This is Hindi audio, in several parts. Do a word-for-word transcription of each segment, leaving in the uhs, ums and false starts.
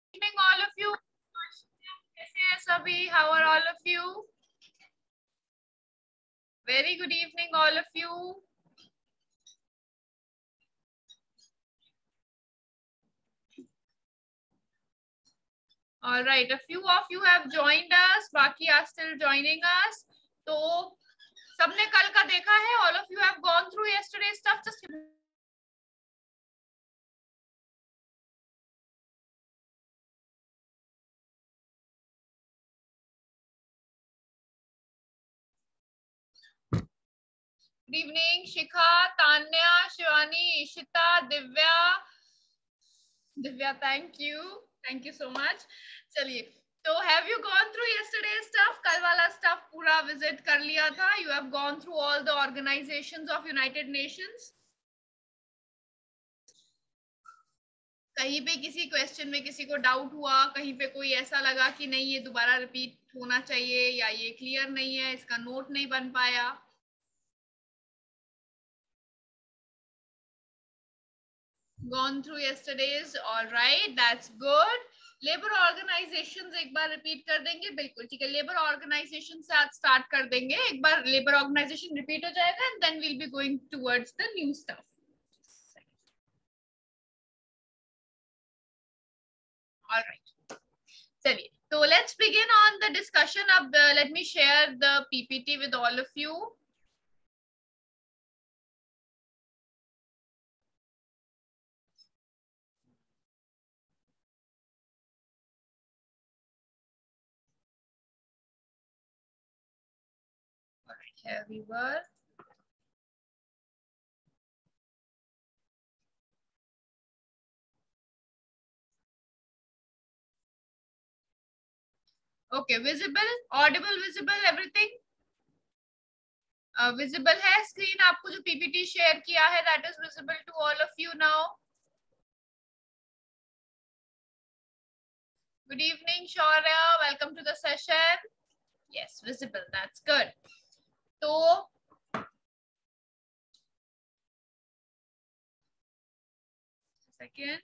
evening all of you. कैसे हैं सभी? How are all of you? Very good evening all of you. All right, a few of you have joined us. बाकी are still joining us. तो सबने कल का देखा है? All of you have gone through yesterday's stuff. Just good evening, Shikha, Tanya, Shivani, Ishita, Divya. Divya, thank you. Thank you so much. चलिए, तो have you gone through yesterday's stuff? कल वाला stuff पूरा visit कर लिया था? You have gone through all the organizations of United Nations? कहीं पे किसी क्वेश्चन में किसी को डाउट हुआ, कहीं पे कोई ऐसा लगा कि नहीं ये दोबारा रिपीट होना चाहिए या ये क्लियर नहीं है, इसका नोट नहीं बन पाया? Gone through yesterday's, all right, that's good. Labour organisations एक बार रिपीट कर देंगे? बिल्कुल ठीक है, लेबर ऑर्गेनाइजेशन से आज स्टार्ट कर देंगे. एक बार लेबर ऑर्गेनाइजेशन रिपीट हो जाएगा and then we'll be going towards the new stuff. All right, चलिए, तो let's begin on the discussion. अब uh, let me share the P P T with all of you. All right, here we were. Okay, visible, audible, visible, everything. Visible uh, है स्क्रीन? आपको जो पीपीटी शेयर किया है that is visible to all of you now? Good evening Shaurya, welcome to the session. Yes, visible, that's good. तो सेकेंड,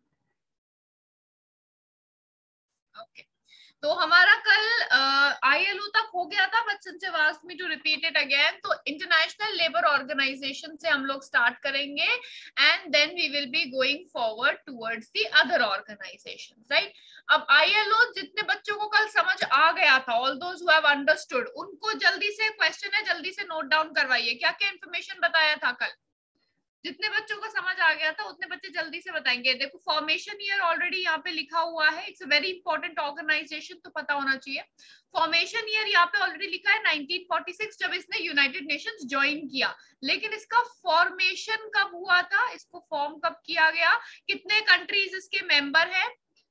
ओके, तो हमारा कल आईएलओ uh, तक हो गया था, but since you asked me to repeat it again, तो इंटरनेशनल लेबर ऑर्गेनाइजेशन से हम लोग स्टार्ट करेंगे and then we will be going forward towards the other organisations, right? अब आईएलओ जितने बच्चों को कल समझ आ गया था, all those who have understood, उनको जल्दी से क्वेश्चन है, जल्दी से नोट डाउन करवाइए. क्या क्या इन्फॉर्मेशन बताया था कल? जितने बच्चों को समझ आ गया था उतने बच्चे जल्दी से बताएंगे. देखो, फॉर्मेशन ईयर ऑलरेडी यहाँ पे लिखा हुआ है. It's a very important organisation, तो पता होना चाहिए. फॉर्मेशन ईयर यहाँ पे ऑलरेडी लिखा है नाइनटीन फोर्टी सिक्स, जब इसने यूनाइटेड नेशंस ज्वाइन किया. लेकिन इसका फॉर्मेशन कब हुआ था, इसको फॉर्म कब किया गया, कितने कंट्रीज इसके मेंबर है,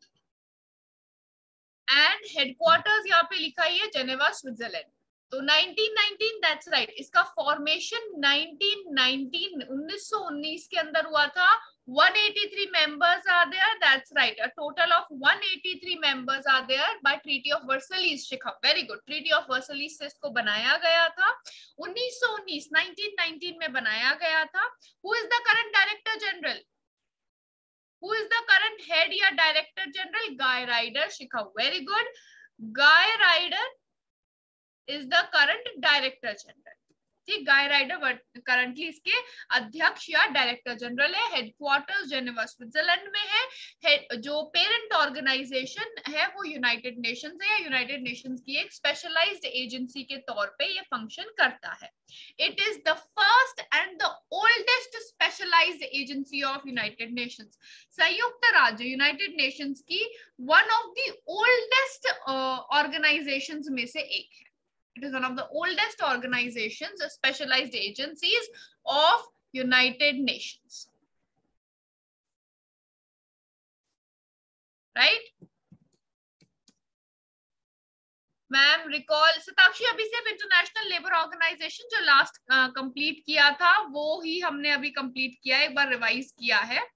एंड हेडक्वार्टर्स यहाँ पे लिखा ही है जेनेवा, स्विट्जरलैंड. तो नाइनटीन नाइनटीन, दैट्स राइट, इसका फॉर्मेशन नाइनटीन नाइनटीन उन्नीस सौ उन्नीस के अंदर हुआ था. one eighty-three members are there, that's right, a total of one eighty-three members are there by Treaty of Versailles. Shikha, very good, Treaty of Versailles से इसको बनाया गया था. उन्नीस सौ उन्नीस, नाइनटीन नाइनटीन में बनाया गया था. Who is the current director general? Who is the current head या director general? Guy Ryder. Shikha, very good. Guy Ryder is the current director general. ठीक, गाय राइडर करंटली इसके अध्यक्ष या डायरेक्टर जनरल है. हेडक्वार्टर्स जेनेवा, स्विट्जरलैंड में है. जो पेरेंट ऑर्गेनाइजेशन है वो यूनाइटेड नेशंस है, या यूनाइटेड नेशंस की एक स्पेशलाइज्ड एजेंसी के तौर पे ये फंक्शन करता है. It is the first and the oldest specialised agency of United Nations. संयुक्त राज्य यूनाइटेड नेशंस की one of the oldest organisations में से एक है. It is one of the oldest organizations, specialized agencies of United Nations. Right? Ma'am recall, Satakshi, अभी सिर्फ इंटरनेशनल लेबर ऑर्गेनाइजेशन जो लास्ट कंप्लीट uh, किया था वो ही हमने अभी कंप्लीट किया है, एक बार रिवाइज किया है.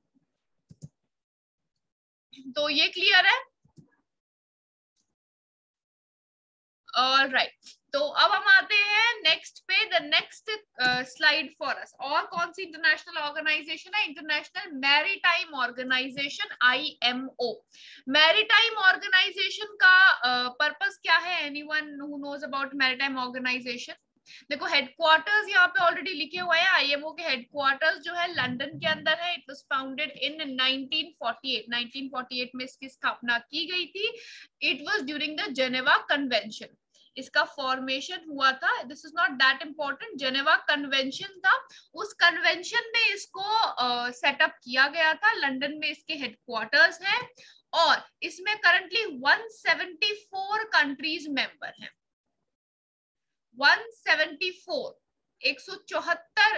तो ये क्लियर है? ऑल राइट, तो अब हम आते हैं नेक्स्ट पे, the next slide for us. और कौन सी इंटरनेशनल ऑर्गेनाइजेशन है? International maritime organisation, I M O. Maritime organisation का पर्पस uh, क्या है? Anyone who knows about maritime organisation? देखो हेडक्वार्टर्स यहाँ पे ऑलरेडी लिखे हुए हैं। आईएमओ के हेडक्वार्टर्स जो है लंदन के अंदर है। It was founded in nineteen forty eight. Nineteen forty eight में इसकी स्थापना की गई थी। It was during the Geneva convention इसका फॉर्मेशन हुआ था। This is not that important, Geneva convention था, उस कन्वेंशन में इसको सेटअप uh, किया गया था। लंदन में इसके हेडक्वार्टर्स हैं और इसमें currently one seventy four countries member हैं। वन सेवेंटी फोर, एक सौ चौहत्तर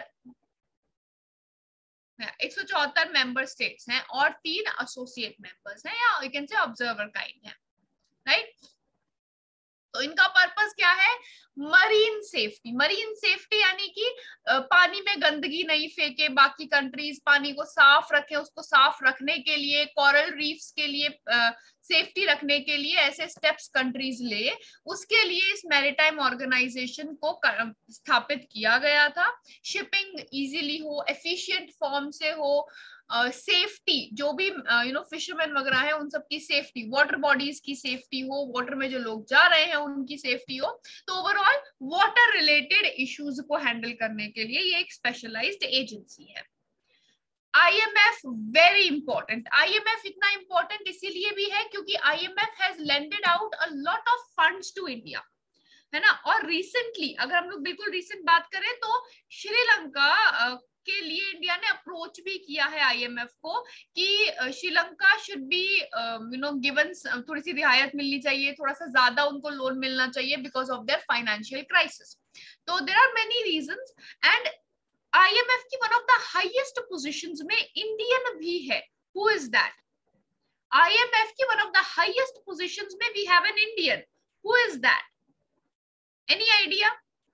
एक सौ चौहत्तर मेंबर स्टेट्स हैं और तीन एसोसिएट मेंबर्स हैं या you can say observer kind है, राइट। तो इनका पर्पस क्या है? Marine safety. मरीन सेफ्टी यानी कि पानी में गंदगी नहीं फेंके, बाकी कंट्रीज पानी को साफ रखें, उसको साफ रखने के लिए, कोरल रीफ्स के लिए सेफ्टी रखने के लिए ऐसे स्टेप्स कंट्रीज ले, उसके लिए इस मैरीटाइम ऑर्गेनाइजेशन को स्थापित किया गया था। शिपिंग इजीली हो, एफिशिएंट फॉर्म से हो, सेफ्टी uh, जो भी यू नो फिशरमैन वगैरह है उन सब की सेफ्टी, वाटर बॉडीज की सेफ्टी हो, वाटर में जो लोग जा रहे हैं उनकी सेफ्टी हो। तो ओवरऑल वाटर रिलेटेड इश्यूज को हैंडल करने के लिए ये एक स्पेशलाइज्ड एजेंसी है। IMF very important. आईएमएफ इतना इंपॉर्टेंट इसीलिए भी है क्योंकि IMF has lended out a lot of funds to India, है ना। और रिसेंटली अगर हम लोग बिल्कुल रिसेंट बात करें तो श्रीलंका के लिए इंडिया ने अप्रोच भी किया है आईएमएफ को कि Sri Lanka should be you know given, थोड़ी सी रियायत मिलनी चाहिए, थोड़ा सा ज्यादा उनको लोन मिलना चाहिए because of their financial crisis. तो there are many reasons and IMF की one of the highest positions में इंडियन भी है। Who is that? आईएमएफ की one of the highest positions में we have an Indian. Who is that? Any idea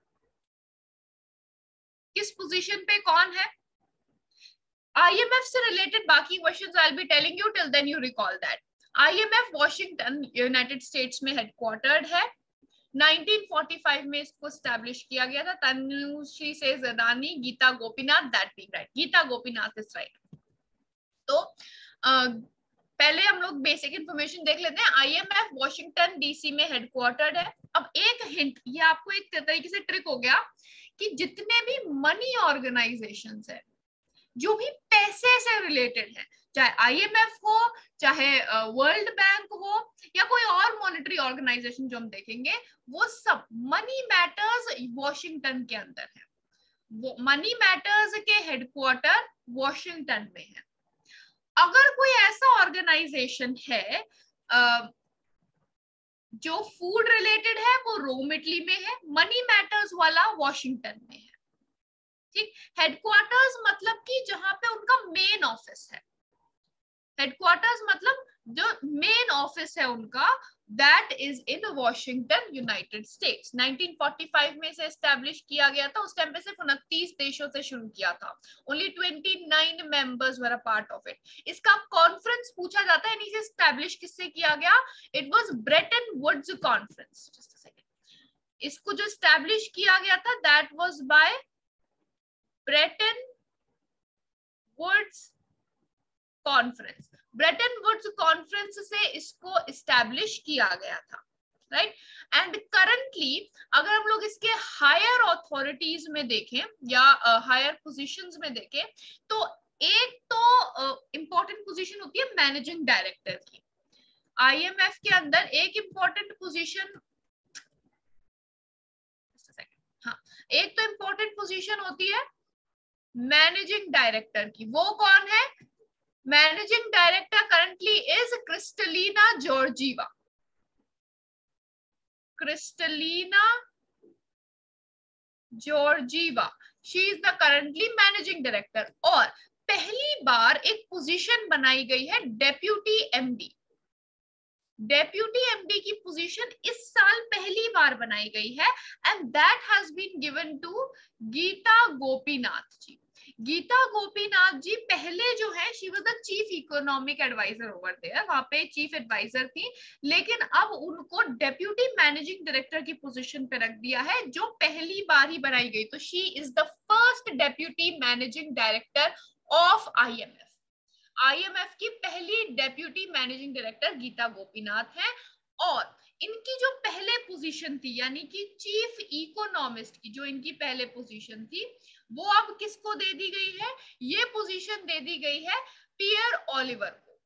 किस पोजीशन पे कौन है? आईएमएफ से रिलेटेड बाकी questions I will be telling you, till then you recall that. IMF Washington United states में हेडक्वार्टर्ड है। नाइनटीन फोर्टी फाइव में इसको स्टैब्लिश किया गया था। तनुश्री से जदानी, Gita Gopinath, that be right, Gita Gopinath is right. तो uh, पहले हम लोग बेसिक इंफॉर्मेशन देख लेते हैं। आईएमएफ वॉशिंगटन डीसी में हेडक्वार्टर्ड है। अब एक हिंट, ये आपको एक तरीके से ट्रिक हो गया कि जितने भी मनी ऑर्गेनाइजेशंस है जो भी पैसे से रिलेटेड है, चाहे आईएमएफ हो, चाहे वर्ल्ड बैंक हो या कोई और मॉनेटरी ऑर्गेनाइजेशन जो हम देखेंगे, वो सब मनी मैटर्स वॉशिंगटन के अंदर है। वो मनी मैटर्स के हेडक्वार्टर वॉशिंगटन में है। अगर कोई ऐसा ऑर्गेनाइजेशन है uh, जो फूड रिलेटेड है वो रोम इटली में है, मनी मैटर्स वाला वॉशिंगटन में है, ठीक। हेडक्वार्टर्स मतलब कि जहां पे उनका मेन ऑफिस है। हेडक्वार्टर्स मतलब जो मेन ऑफिस है उनका, that is in Washington United States. Nineteen forty five में से एस्टैब्लिश किया गया था। उस टाइम पे सिर्फ उनतीस देशों से शुरू किया था। ओनली उनतीस members were a part of it. इसका कॉन्फ्रेंस पूछा जाता है, यानी से एस्टैब्लिश किससे किया गया? It was Bretton Woods conference. Just a second. इसको जो एस्टैब्लिश किया गया था that was by Bretton Woods conference. Bretton Woods conference से इसको एस्टैब्लिश किया गया था, राइट। एंड करंटली अगर हम लोग इसके हायर अथॉरिटीज में देखें या हायर uh, पोजीशंस में देखें तो एक तो इंपॉर्टेंट uh, पोजीशन होती है मैनेजिंग डायरेक्टर की। आईएमएफ के अंदर एक इंपॉर्टेंट पोजीशन, हाँ, एक तो इंपॉर्टेंट पोजीशन होती है मैनेजिंग डायरेक्टर की। वो कौन है? Managing director currently is Kristalina Georgieva. Kristalina Georgieva, she is the currently managing director. और पहली बार एक पोजीशन बनाई गई है डेप्यूटी एमडी। डेप्यूटी एमडी की पोजीशन इस साल पहली बार बनाई गई है and that has been given to Gita Gopinath ji. Gita Gopinath ji पहले जो है she was the chief economic adviser over there, वहां पे चीफ एडवाइजर थी, लेकिन अब उनको डेप्यूटी मैनेजिंग डायरेक्टर की पोजीशन पे रख दिया है, जो पहली बार ही बनाई गई। तो she is the first deputy managing director of IMF. IMF की पहली deputy managing director Gita Gopinath है। और इनकी जो पहले पोजीशन थी, यानी कि चीफ इकोनॉमिस्ट की जो इनकी पहले पोजीशन थी, वो अब किसको दे दी गई है? ये पोजीशन दे दी गई है पियर ओलिवर को।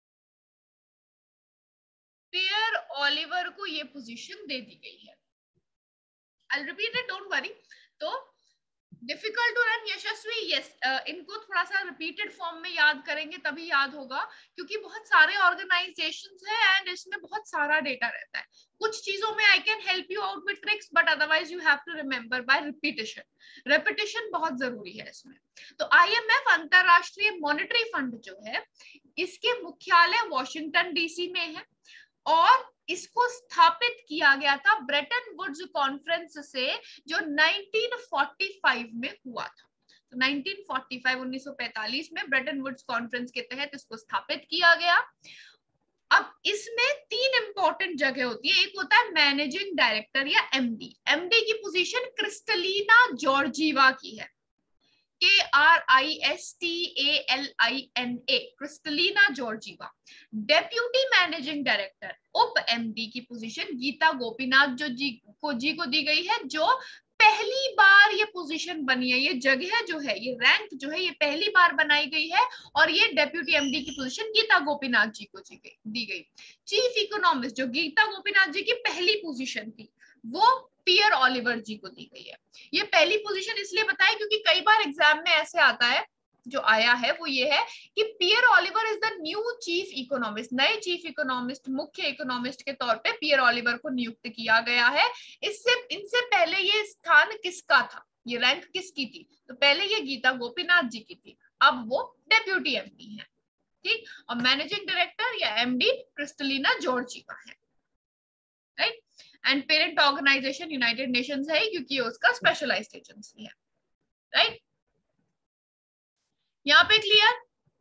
पियर ओलिवर को ये पोजीशन दे दी गई है। I will repeat it, don't worry. तो difficult to run Yashasvi, yes, इनको थोड़ा सा रिपीटेड फॉर्म में याद करेंगे तभी याद होगा, क्योंकि बहुत सारे ऑर्गेनाइजेशंस है एंड इसमें बहुत सारा डेटा रहता है। कुछ चीजों में I can help you out with tricks, but otherwise you have to remember by repetition. Repetition बहुत जरूरी है इसमें। तो आईएमएफ अंतरराष्ट्रीय मॉनेटरी फंड जो है, इसके मुख्यालय वॉशिंगटन डीसी में है और इसको स्थापित किया गया था ब्रेटन वुड्स कॉन्फ्रेंस से, जो नाइनटीन फोर्टी फाइव में हुआ था। तो नाइनटीन फोर्टी फाइव उन्नीस सौ पैंतालीस में ब्रेटन वुड्स कॉन्फ्रेंस के तहत इसको स्थापित किया गया। अब इसमें तीन इंपॉर्टेंट जगह होती है। एक होता है मैनेजिंग डायरेक्टर या एमडी। एमडी की पोजीशन क्रिस्टलिना जॉर्जीवा की है, K R I S T A L I N A, Kristalina Georgieva. Deputy managing director उप एमडी की पोजीशन गीता गोपीनाथ जो जी को जी को दी गई है, जो पहली बार ये पोजीशन बनी है। ये जगह जो है, ये रैंक जो है, ये पहली बार बनाई गई है और ये डेप्यूटी एमडी की पोजीशन गीता गोपीनाथ जी को दी गई। चीफ इकोनॉमिस्ट जो गीता गोपीनाथ जी की पहली पोजीशन थी, वो पियर ओलिवर जी को दी गई है। ये पहली पोजीशन इसलिए बताया क्योंकि कई बार एग्जाम में ऐसे आता है, जो आया है वो ये है कि Pierre Olivier is the new chief economist. नए चीफ इकोनॉमिस्ट, मुख्य इकोनॉमिस्ट के तौर पे पियर ओलिवर को नियुक्त किया गया है। इससे इनसे पहले ये स्थान किसका था, ये रैंक किसकी थी? तो पहले ये गीता गोपीनाथ जी की थी, अब वो डेप्यूटी एमडी है। ठीक, और मैनेजिंग डायरेक्टर या एमडी क्रिस्टलिना जॉर्जीवा है, right. And parent organisation United Nations है, क्योंकि उसका स्पेशलाइज्ड एजेंसी है, राइट। यहाँ पे क्लियर?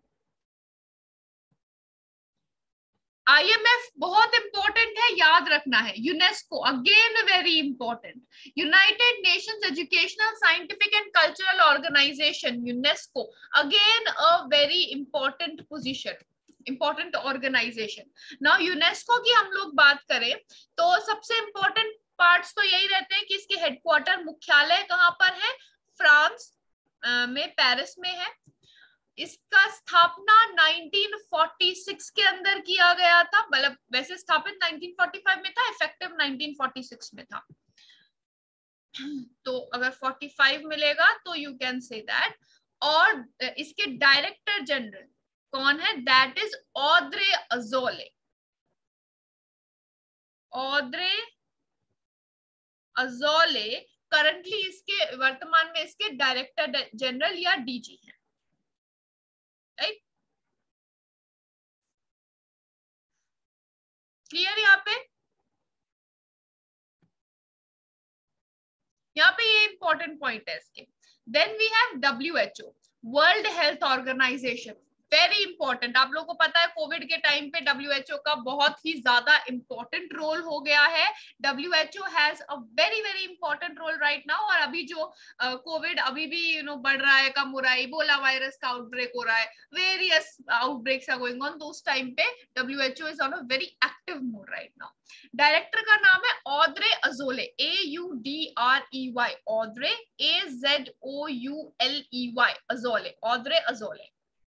आईएमएफ बहुत इंपॉर्टेंट है, याद रखना है। UNESCO again very important. United Nations educational scientific and cultural organisation, UNESCO again a very important position, important organisation. Now UNESCO की हम लोग बात करें तो सबसे इंपॉर्टेंट पार्ट्स तो यही रहते हैं कि इसके हेडक्वार्टर, मुख्यालय कहाँ पर है? फ्रांस में, पेरिस में है। इसका स्थापना नाइनटीन फोर्टी सिक्स के अंदर किया गया था, मतलब वैसे स्थापित नाइनटीन फोर्टी फाइव में था, इफेक्टिव नाइनटीन फोर्टी सिक्स में था। तो अगर फोर्टी फाइव मिलेगा तो यू कैन से दैट। और इसके डायरेक्टर जनरल कौन है? That is Audrey Azoulay. Audrey Azoulay currently इसके, वर्तमान में इसके डायरेक्टर जनरल या डीजी है, राइट। क्लियर? यहाँ पे यहाँ पे ये इंपॉर्टेंट पॉइंट है इसके। Then we have W H O, world health organisation, very important. आप लोगों को पता है कोविड के टाइम पे डब्ल्यू एच ओ का बहुत ही ज्यादा इंपॉर्टेंट रोल हो गया है। W H O has a very very important role right now. और अभी जो कोविड uh, अभी भी यू नो बढ़ रहा है, कम हो रहा है, इबोला वायरस का आउटब्रेक हो रहा है, various outbreaks are going on, तो उस टाइम पे W H O is on a very active mode right now. Director का नाम है Audrey Azoulay, A U D R E Y, Audrey, A Z O U L E Y, Azoulay, Audrey Azoulay.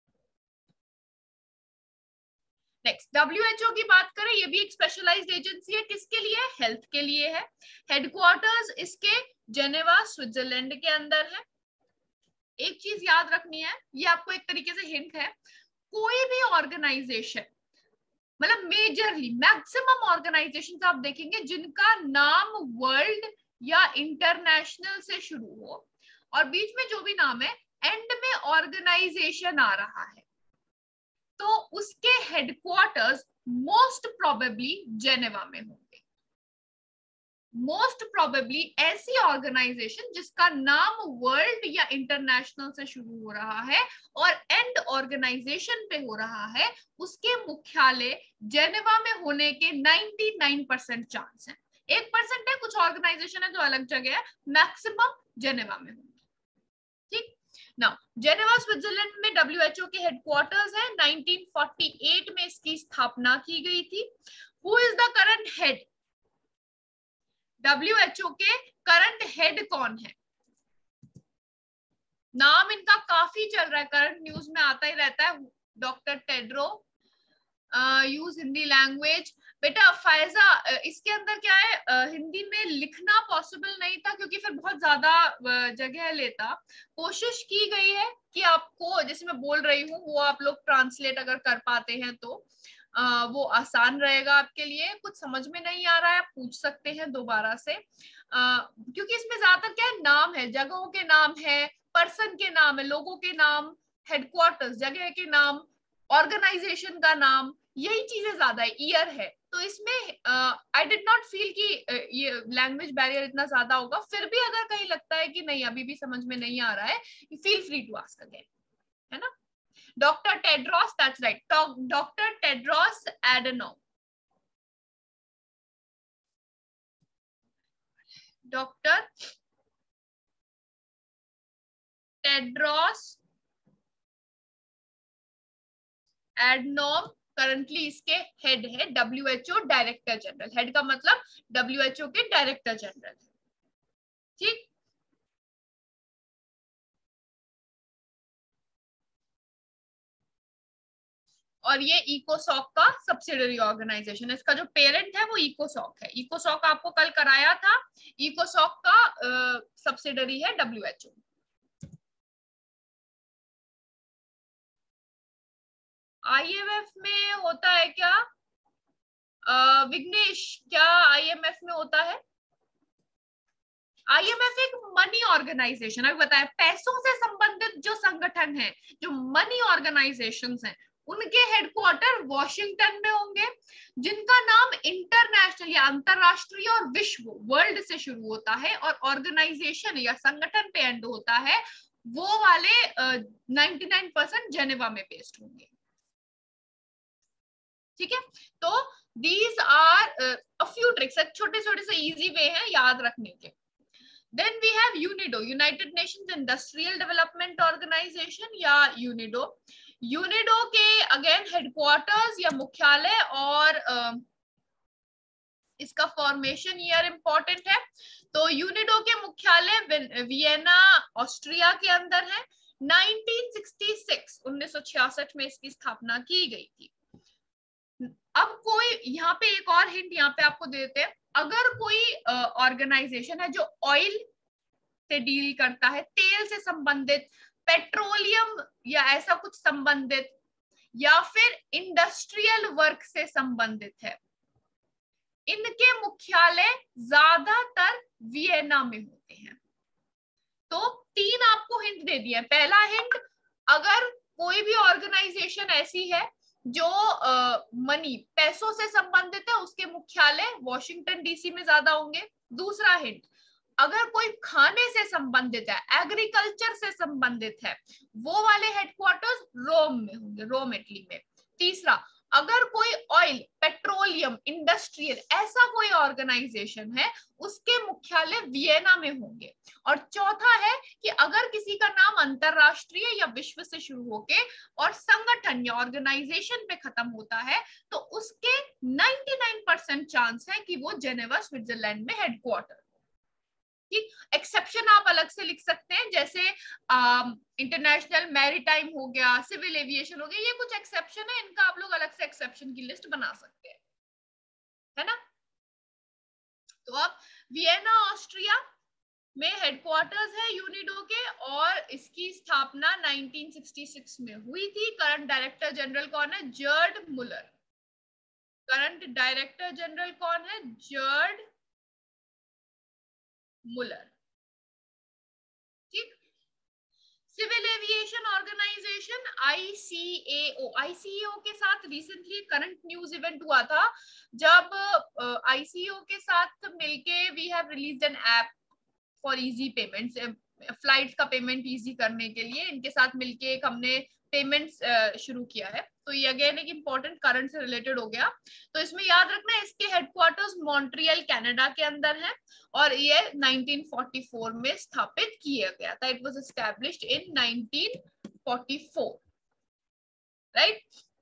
Next W H O की बात करें, ये भी एक स्पेशलाइज्ड एजेंसी है। किसके लिए? हेल्थ के लिए है। हेडक्वार्टर्स इसके जेनेवा, स्विट्जरलैंड के अंदर है। एक चीज याद रखनी है, ये आपको एक तरीके से हिंट है, कोई भी ऑर्गेनाइजेशन, मतलब मेजरली मैक्सिमम ऑर्गेनाइजेशन आप देखेंगे जिनका नाम वर्ल्ड या इंटरनेशनल से शुरू हो और बीच में जो भी नाम है एंड में ऑर्गेनाइजेशन आ रहा है, तो उसके हेडक्वार्टर्स मोस्ट प्रोबेबली जेनेवा में होंगे। मोस्ट प्रोबेबली ऐसी ऑर्गेनाइजेशन जिसका नाम वर्ल्ड या इंटरनेशनल से शुरू हो रहा है और एंड ऑर्गेनाइजेशन पे हो रहा है, उसके मुख्यालय जेनेवा में होने के निन्यानवे परसेंट चांस है। एक परसेंट है, कुछ ऑर्गेनाइजेशन है जो अलग जगह है, मैक्सिमम जेनेवा में होंगे। ठीक, नाउ जेनेवा स्विट्जरलैंड में डब्ल्यूएचओ के हेडक्वार्टर्स है। नाइनटीन फोर्टी एट में इसकी स्थापना की गई थी। Who is the current head? WHO के करंट हेड कौन है? नाम इनका काफी चल रहा है, करंट न्यूज में आता ही रहता है, doctor Tedros. Use Hindi language. बेटा फायजा, इसके अंदर क्या है, uh, हिंदी में लिखना पॉसिबल नहीं था क्योंकि फिर बहुत ज्यादा uh, जगह लेता। कोशिश की गई है कि आपको, जैसे मैं बोल रही हूँ, वो आप लोग ट्रांसलेट अगर कर पाते हैं तो uh, वो आसान रहेगा आपके लिए। कुछ समझ में नहीं आ रहा है, पूछ सकते हैं दोबारा से, uh, क्योंकि इसमें ज्यादातर क्या है, नाम है, जगहों के नाम है, पर्सन के नाम है, लोगों के नाम, हेडक्वार्टर्स जगह के नाम, ऑर्गेनाइजेशन का नाम, यही चीजें ज्यादा है, ईयर है। तो इसमें आई डिड नॉट फील कि uh, ये लैंग्वेज बैरियर इतना ज्यादा होगा। फिर भी अगर कहीं लगता है कि नहीं अभी भी समझ में नहीं आ रहा है, feel free to ask again, है ना। Doctor Tedros, that's right, doctor Tedros Adhanom. Doctor Tedros Adhanom currently इसके हेड है, डब्ल्यूएचओ डायरेक्टर जनरल। हेड का मतलब डब्ल्यूएचओ के डायरेक्टर जनरल। ठीक, और ये इकोसॉक का सब्सिडरी ऑर्गेनाइजेशन है। इसका जो पेरेंट है वो इकोसॉक है। इकोसॉक आपको कल कराया था, इकोसॉक का सब्सिडरी है डब्ल्यूएचओ। आईएमएफ में होता है क्या? uh, विघ्नेश, क्या आईएमएफ में होता है? आईएमएफ एक मनी ऑर्गेनाइजेशन, अभी बताया, पैसों से संबंधित जो संगठन है, जो मनी ऑर्गेनाइजेशंस हैं, उनके हेडक्वार्टर वॉशिंगटन में होंगे, जिनका नाम इंटरनेशनल या अंतरराष्ट्रीय और विश्व, वर्ल्ड से शुरू होता है और ऑर्गेनाइजेशन या संगठन पे एंड होता है, वो वाले निन्यानवे परसेंट जेनेवा में बेस्ड होंगे। ठीक है, तो these are a few tricks, छोटे छोटे से इजी वे हैं याद रखने के। Then we have UNIDO, United Nations Industrial Development Organization या UNIDO। UNIDO के अगेन हेडक्वार्टर्स या मुख्यालय और uh, इसका फॉर्मेशन ईयर इंपॉर्टेंट है। तो यूनिडो के मुख्यालय वियना ऑस्ट्रिया के अंदर है। नाइनटीन सिक्सटी सिक्स उन्नीस सौ छियासठ में इसकी स्थापना की गई थी। अब कोई यहाँ पे एक और हिंट यहाँ पे आपको दे देते हैं, अगर कोई ऑर्गेनाइजेशन uh, है जो ऑयल से डील करता है, तेल से संबंधित, पेट्रोलियम या ऐसा कुछ संबंधित, या फिर इंडस्ट्रियल वर्क से संबंधित है, इनके मुख्यालय ज्यादातर वियना में होते हैं। तो तीन आपको हिंट दे दिया। पहला हिंट, अगर कोई भी ऑर्गेनाइजेशन ऐसी है जो मनी, पैसों से संबंधित है, उसके मुख्यालय वॉशिंगटन डीसी में ज्यादा होंगे। दूसरा हिंट, अगर कोई खाने से संबंधित है, एग्रीकल्चर से संबंधित है, वो वाले हेडक्वार्टर्स रोम में होंगे, रोम इटली में। तीसरा, अगर कोई ऑयल, पेट्रोलियम, इंडस्ट्रियल ऐसा कोई ऑर्गेनाइजेशन है, उसके मुख्यालय वियना में होंगे। और चौथा है कि अगर किसी का नाम अंतरराष्ट्रीय या विश्व से शुरू होके और संगठन या ऑर्गेनाइजेशन पे खत्म होता है, तो उसके निन्यानवे परसेंट चांस है कि वो जेनेवा स्विट्जरलैंड में हेडक्वार्टर। एक्सेप्शन आप अलग से लिख सकते हैं, जैसे इंटरनेशनल मैरीटाइम हो गया, सिविल एविएशन हो गया, ये कुछ एक्सेप्शन है, इनका आप लोग अलग से एक्सेप्शन की लिस्ट बना सकते हैं, है ना। तो अब वियना ऑस्ट्रिया में हेडक्वार्टर्स है यूनिडो के, और इसकी स्थापना नाइनटीन सिक्सटी सिक्स में हुई थी। करंट डायरेक्टर जनरल कौन है? Gerd Muller. Current director general कौन है? Gerd Muller. ठीक, civil aviation organisation I C A O, I C A O के साथ रिसेंटली करंट न्यूज इवेंट हुआ था जब आई सी ए ओ के साथ मिलके we have released an app for easy payments, flights का पेमेंट इजी करने के लिए इनके साथ मिलके एक हमने पेमेंट्स शुरू किया है। तो ये अगेन एक इम्पोर्टेंट करंट से रिलेटेड हो गया। तो इसमें याद रखना इसके हेडक्वार्टर्स मॉन्ट्रियल कनाडा के अंदर है और ये नाइनटीन फोर्टी फोर में स्थापित किया गया था। It was established in nineteen forty four, right.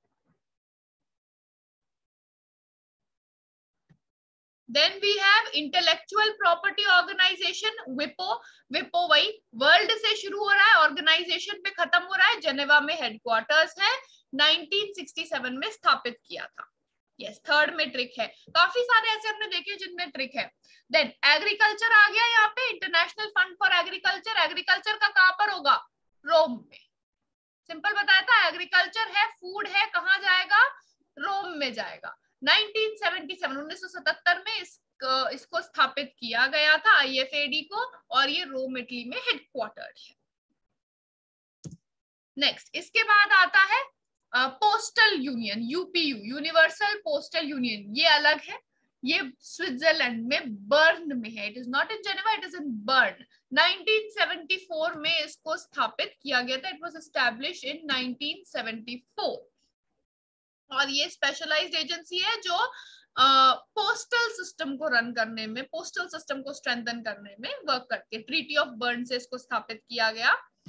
Then we have intellectual property organization विपो। विपो वही वर्ल्ड से शुरू हो रहा है, ऑर्गेनाइजेशन पे खत्म हो रहा है, जेनेवा में हेडक्वार्टर्स है, नाइनटीन सिक्सटी सेवन में स्थापित किया था। यस, थर्ड में ट्रिक है, काफी सारे ऐसे हमने देखे जिनमें ट्रिक है। देन एग्रीकल्चर आ गया यहाँ पे, international fund for agriculture. Agriculture का कहाँ पर होगा? रोम में। सिंपल बताया था, एग्रीकल्चर है, फूड है, कहाँ जाएगा? रोम में जाएगा। नाइनटीन सेवेंटी सेवन उन्नीस सौ सतहत्तर में इस, इसको स्थापित किया गया था आई एफ ए डी को, और ये रोम इटली में हेडक्वार्टर्ड है। नेक्स्ट इसके बाद आता है postal union, U P U, universal postal union. ये अलग है, ये स्विट्जरलैंड में बर्न में है। It is not in Geneva, it is in Bern. Nineteen seventy four में इसको स्थापित किया गया था। It was established in nineteen seventy four, और ये स्पेशलाइज्ड एजेंसी है जो पोस्टल uh, सिस्टम को रन करने में, पोस्टल सिस्टम को स्ट्रेंथन करने में वर्क करती है। ट्रीटी ऑफ बर्न से इसको स्थापित किया गया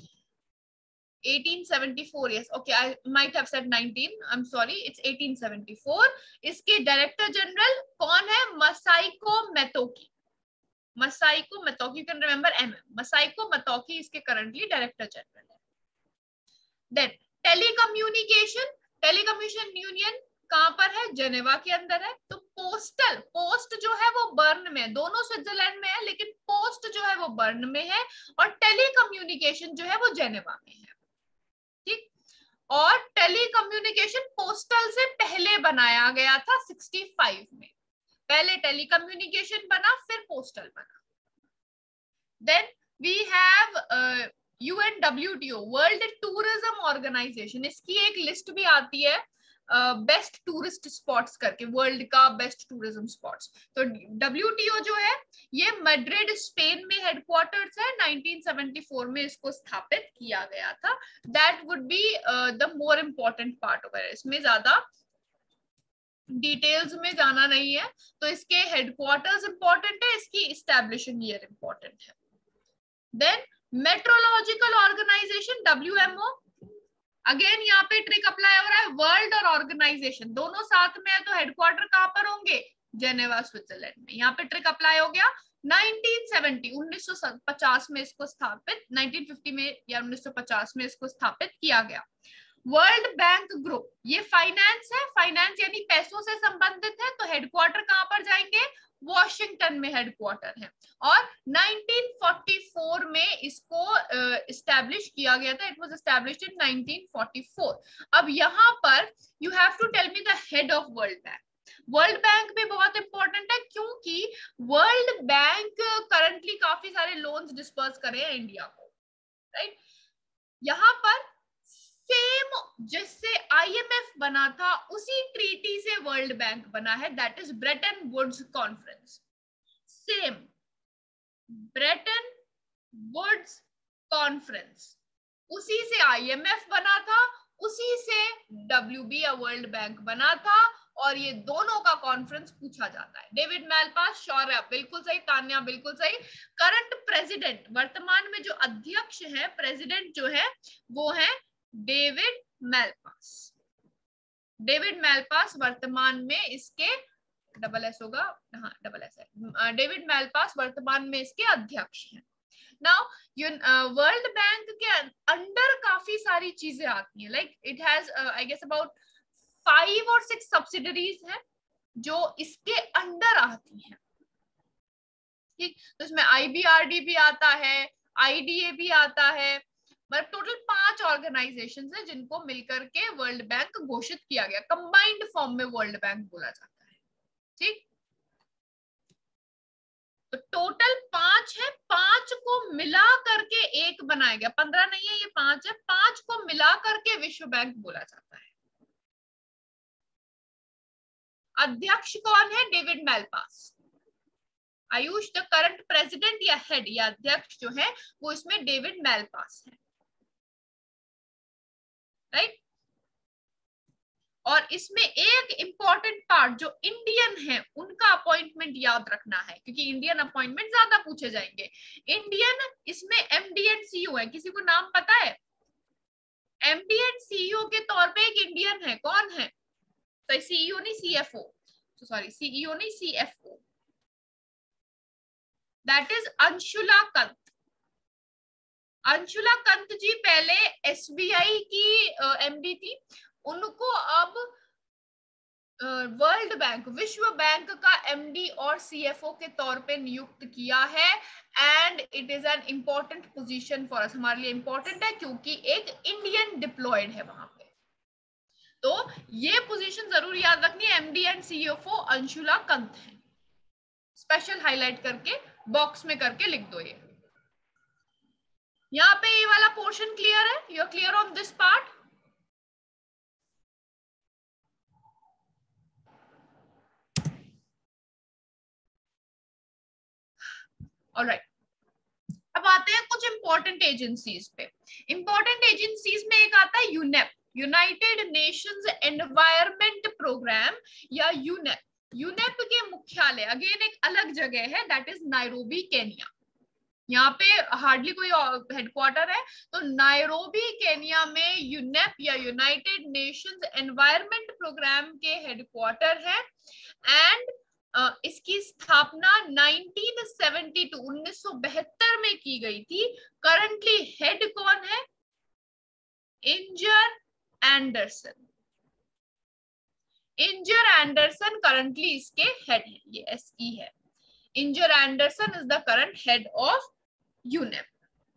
eighteen seventy four. yes, okay, I might have said nineteen, I'm sorry, it's eighteen seventy four. इसके डायरेक्टर जनरल कौन है? मसाइको मेतोकी। मसाइको मेतोकी, you can remember M M, Masahiko Metoki इसके करंटली डायरेक्टर जनरल है। देन टेलीकम्युनिकेशन, टेलीकम्युनिकेशन यूनियन कहां पर है? जेनेवा के अंदर है। तो पोस्टल, पोस्ट जो है वो बर्न में है, दोनों स्विट्जरलैंड में है, लेकिन पोस्ट जो है वो बर्न में है और टेलीकम्युनिकेशन जो है वो जेनेवा में है, ठीक। और टेलीकम्युनिकेशन पोस्टल से पहले बनाया गया था सिक्सटी फाइव में। पहले टेलीकम्युनिकेशन बना, फिर पोस्टल बना। Then we have UN W T O, world tourism organisation. इसकी एक लिस्ट भी आती है बेस्ट टूरिस्ट स्पॉट्स करके, वर्ल्ड का बेस्ट टूरिज्म स्पॉट्स। तो डब्ल्यू टी ओ जो है ये मैड्रिड स्पेन में हेडक्वार्टर्स है। नाइनटीन सेवेंटी फोर में इसको स्थापित किया गया था। That would be the more important part over. इसमें ज्यादा डिटेल्स में जाना नहीं है। तो इसके हेडक्वार्टर्स इंपॉर्टेंट है, इसकी एस्टैब्लिशिंग ईयर इंपॉर्टेंट है। Then meteorological organisation W M O, again यहाँ पे ट्रिक अप्लाई हो रहा है, वर्ल्ड और ऑर्गेनाइजेशन दोनों साथ में है। तो हेडक्वार्टर कहां पर होंगे? जेनेवा स्विट्जरलैंड में। यहाँ पे ट्रिक अप्लाई हो गया। नाइनटीन सेवेंटी, उन्नीस सौ पचास में इसको स्थापित, नाइनटीन फिफ्टी में या उन्नीस सौ पचास में इसको स्थापित किया गया। वर्ल्ड बैंक ग्रुप, ये फाइनेंस है, फाइनेंस यानी पैसों से संबंधित है। तो हेडक्वार्टर कहां पर जाएंगे? वॉशिंगटन में हेडक्वार्टर है। और नाइनटीन फोर्टी फोर में इसको एस्टैब्लिश uh, किया गया था। It was established in nineteen forty four. अब यहाँ पर you have to tell me the head of world bank. World bank भी बहुत इंपॉर्टेंट है, क्योंकि वर्ल्ड बैंक करंटली काफी सारे लोन्स डिस्पर्स कर रहे हैं इंडिया को, राइट। यहाँ पर सेम जिससे आई एम एफ बना था उसी ट्रीटी से वर्ल्ड बैंक बना है, that is Bretton Woods conference. Same Bretton Woods conference, उसी से आई एम एफ बना था, उसी से डब्ल्यू बी या वर्ल्ड बैंक बना था, और ये दोनों का कॉन्फ्रेंस पूछा जाता है। डेविड मैलपास, शौर्य बिल्कुल सही, तान्या बिल्कुल सही। करंट प्रेसिडेंट, वर्तमान में जो अध्यक्ष है, प्रेसिडेंट जो है वो है डेविड मैलपास। डेविड मैलपास वर्तमान में इसके डबल एस होगा, हाँ डबल एस है। डेविड मैलपास वर्तमान में इसके अध्यक्ष हैं। नाउ वर्ल्ड बैंक के अंडर काफी सारी चीजें आती हैं, like it has I guess about five और सिक्स सब्सिडरीज हैं जो इसके अंडर आती हैं, ठीक। तो इसमें आई बी आर डी भी आता है, आई डी ए भी आता है, मतलब टोटल पांच ऑर्गेनाइजेशंस हैं जिनको मिलकर के वर्ल्ड बैंक घोषित किया गया। कंबाइंड फॉर्म में वर्ल्ड बैंक बोला जाता है, ठीक। तो टोटल पांच है, पांच को मिला करके एक बनाया गया, पंद्रह नहीं है ये पांच है, पांच को मिला करके विश्व बैंक बोला जाता है। अध्यक्ष कौन है? David Malpass. Ayush the current president या हेड या अध्यक्ष जो है वो इसमें डेविड मैलपास है, राइट। और इसमें एक इंपॉर्टेंट पार्ट जो इंडियन है उनका अपॉइंटमेंट याद रखना है, क्योंकि इंडियन अपॉइंटमेंट ज्यादा पूछे जाएंगे। इंडियन इसमें एमडी एंड सीईओ है, किसी को नाम पता है? एमडी एंड सीईओ के तौर पे एक इंडियन है, कौन है? तो सीईओ नहीं सीएफओ, तो सॉरी सीईओ नहीं CFO, that is Anshula Kant. Anshula Kant ji पहले एसबीआई की एमडी थी, उनको अब वर्ल्ड बैंक, विश्व बैंक का एमडी और सीएफओ के तौर पे नियुक्त किया है। And it is an important position for us, हमारे लिए इंपॉर्टेंट है क्योंकि एक इंडियन डिप्लॉयड है वहां पे। तो ये पोजीशन जरूर याद रखनी है, MD and CFO Anshula Kant है। स्पेशल हाईलाइट करके बॉक्स में करके लिख दो। ये यहाँ पे ये वाला पोर्शन क्लियर है? You are clear on this part? Alright, अब आते हैं कुछ इंपॉर्टेंट एजेंसीज पे। इंपॉर्टेंट एजेंसीज में एक आता है UNEP, United Nations environment programme या यूनेप। यूनेप के मुख्यालय अगेन एक अलग जगह है, दैट इज नायरोबी केनिया। यहाँ पे हार्डली कोई हेडक्वार्टर है, तो नायरोबी केनिया में यूनेप या यूनाइटेड नेशंस एनवायरमेंट प्रोग्राम के हेडक्वार्टर है। एंड Uh, इसकी स्थापना नाइनटीन सेवेंटी टू उन्नीस सौ बहत्तर में की गई थी। करंटली हेड कौन है? Inger Andersen. Inger Andersen currently इसके हेड है, ये एसई है। Inger Andersen is the current head of UNEP.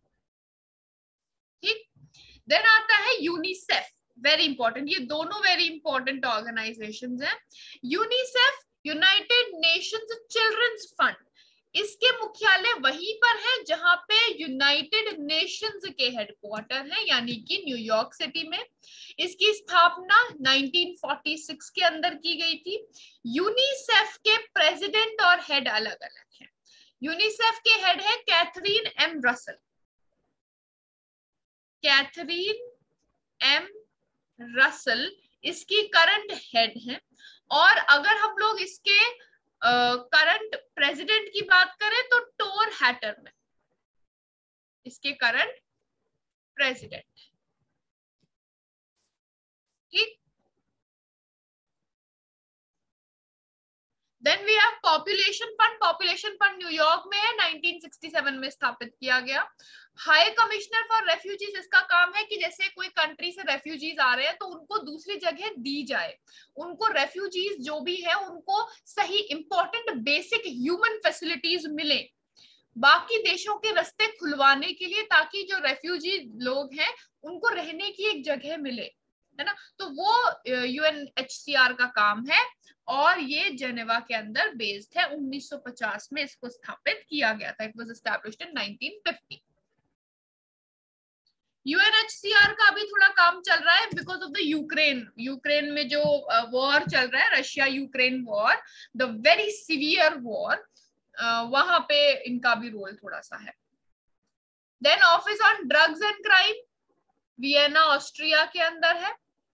ठीक, देन आता है यूनिसेफ, वेरी इंपॉर्टेंट। ये दोनों वेरी इंपॉर्टेंट ऑर्गेनाइजेशंस हैं। UNICEF United Nations children's fund, इसके मुख्यालय वहीं पर है जहां पे यूनाइटेड नेशंस के हेडक्वार्टर है, यानी कि न्यूयॉर्क सिटी में। इसकी स्थापना नाइनटीन फोर्टी सिक्स के अंदर की गई थी। यूनिसेफ के प्रेसिडेंट और हेड अलग अलग हैं। यूनिसेफ के हेड है Catherine M Russell, Catherine M Russell इसकी करंट हेड है। और अगर हम लोग इसके करंट uh, प्रेसिडेंट की बात करें तो टोर हैटरमैन इसके करंट प्रेसिडेंट। ठीक, then we have population fund. Population fund New York में है, नाइनटीन सिक्सटी सेवन में स्थापित किया गया। हाई कमिश्नर फॉर रेफ्यूजीज, इसका काम है कि जैसे कोई कंट्री से रेफ्यूजीज आ रहे हैं तो उनको दूसरी जगह दी जाए, उनको रेफ्यूजीज जो भी है उनको सही इंपॉर्टेंट बेसिक ह्यूमन फैसिलिटीज मिले, बाकी देशों के रास्ते खुलवाने के लिए, ताकि जो रेफ्यूजी लोग हैं उनको रहने की एक जगह मिले, है ना। तो वो यूएनएचसीआर का काम है और ये जेनेवा के अंदर बेस्ड है। उन्नीस सौ पचास में इसको स्थापित किया गया था। It was established in nineteen fifty. UNHCR का अभी थोड़ा काम चल रहा है because of the Ukraine Ukraine में जो वॉर uh, चल रहा है, Russia Ukraine war, the very severe war, वहां पे इनका भी रोल थोड़ा सा है। Then office on drugs and crime, Vienna Austria के अंदर है।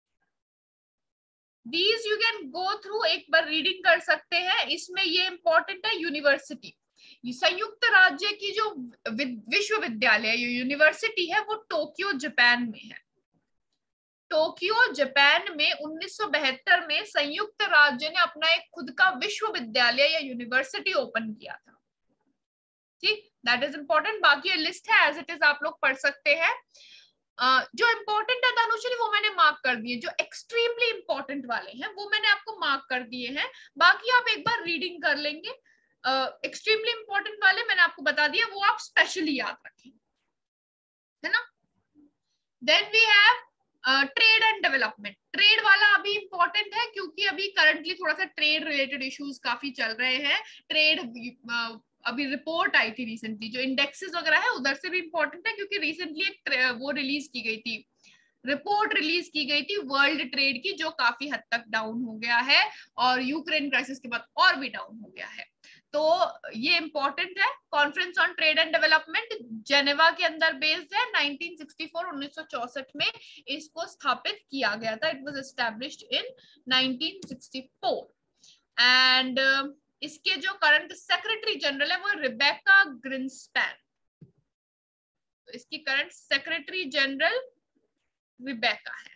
These you can go through, एक बार रीडिंग कर सकते हैं। इसमें ये इंपॉर्टेंट है यूनिवर्सिटी, संयुक्त राज्य की जो विश्वविद्यालय यूनिवर्सिटी है वो टोक्यो जापान में है। टोक्यो जापान में उन्नीस सौ बहत्तर में संयुक्त राज्य ने अपना एक खुद का विश्वविद्यालय या यूनिवर्सिटी ओपन किया था। ठीक, दैट इज इंपॉर्टेंट। बाकी ये लिस्ट है एज इट इज, आप लोग पढ़ सकते हैं। Uh, जो इंपॉर्टेंट है धनुश्री वो मैंने मार्क कर दिए, जो एक्सट्रीमली इंपॉर्टेंट वाले हैं वो मैंने आपको मार्क कर दिए हैं। बाकी आप एक बार रीडिंग कर लेंगे। एक्सट्रीमली uh, इंपॉर्टेंट वाले मैंने आपको बता दिया, वो आप स्पेशली याद रखें, है ना। Then we have trade and development. Trade वाला अभी इंपॉर्टेंट है क्योंकि अभी करंटली थोड़ा सा ट्रेड रिलेटेड इश्यूज काफी चल रहे हैं। ट्रेड अभी रिपोर्ट आई थी रिसेंटली, जो इंडेक्सेस वगैरह है उधर से भी इंपॉर्टेंट है, क्योंकि रिसेंटली एक वो रिलीज की गई थी, रिपोर्ट रिलीज की गई थी वर्ल्ड ट्रेड की, जो काफी हद तक डाउन हो गया है और यूक्रेन क्राइसिस के बाद और भी डाउन हो गया है। तो ये इंपॉर्टेंट है। Conference on trade and development Geneva के अंदर बेस्ड है, नाइनटीन सिक्सटी फोर उन्नीस सौ चौसठ में इसको स्थापित किया गया था। It was established in nineteen sixty four and इसके जो करंट सेक्रेटरी जनरल है वो रिबेका ग्रिंसपैन। तो इसकी करंट सेक्रेटरी जनरल रिबेका है।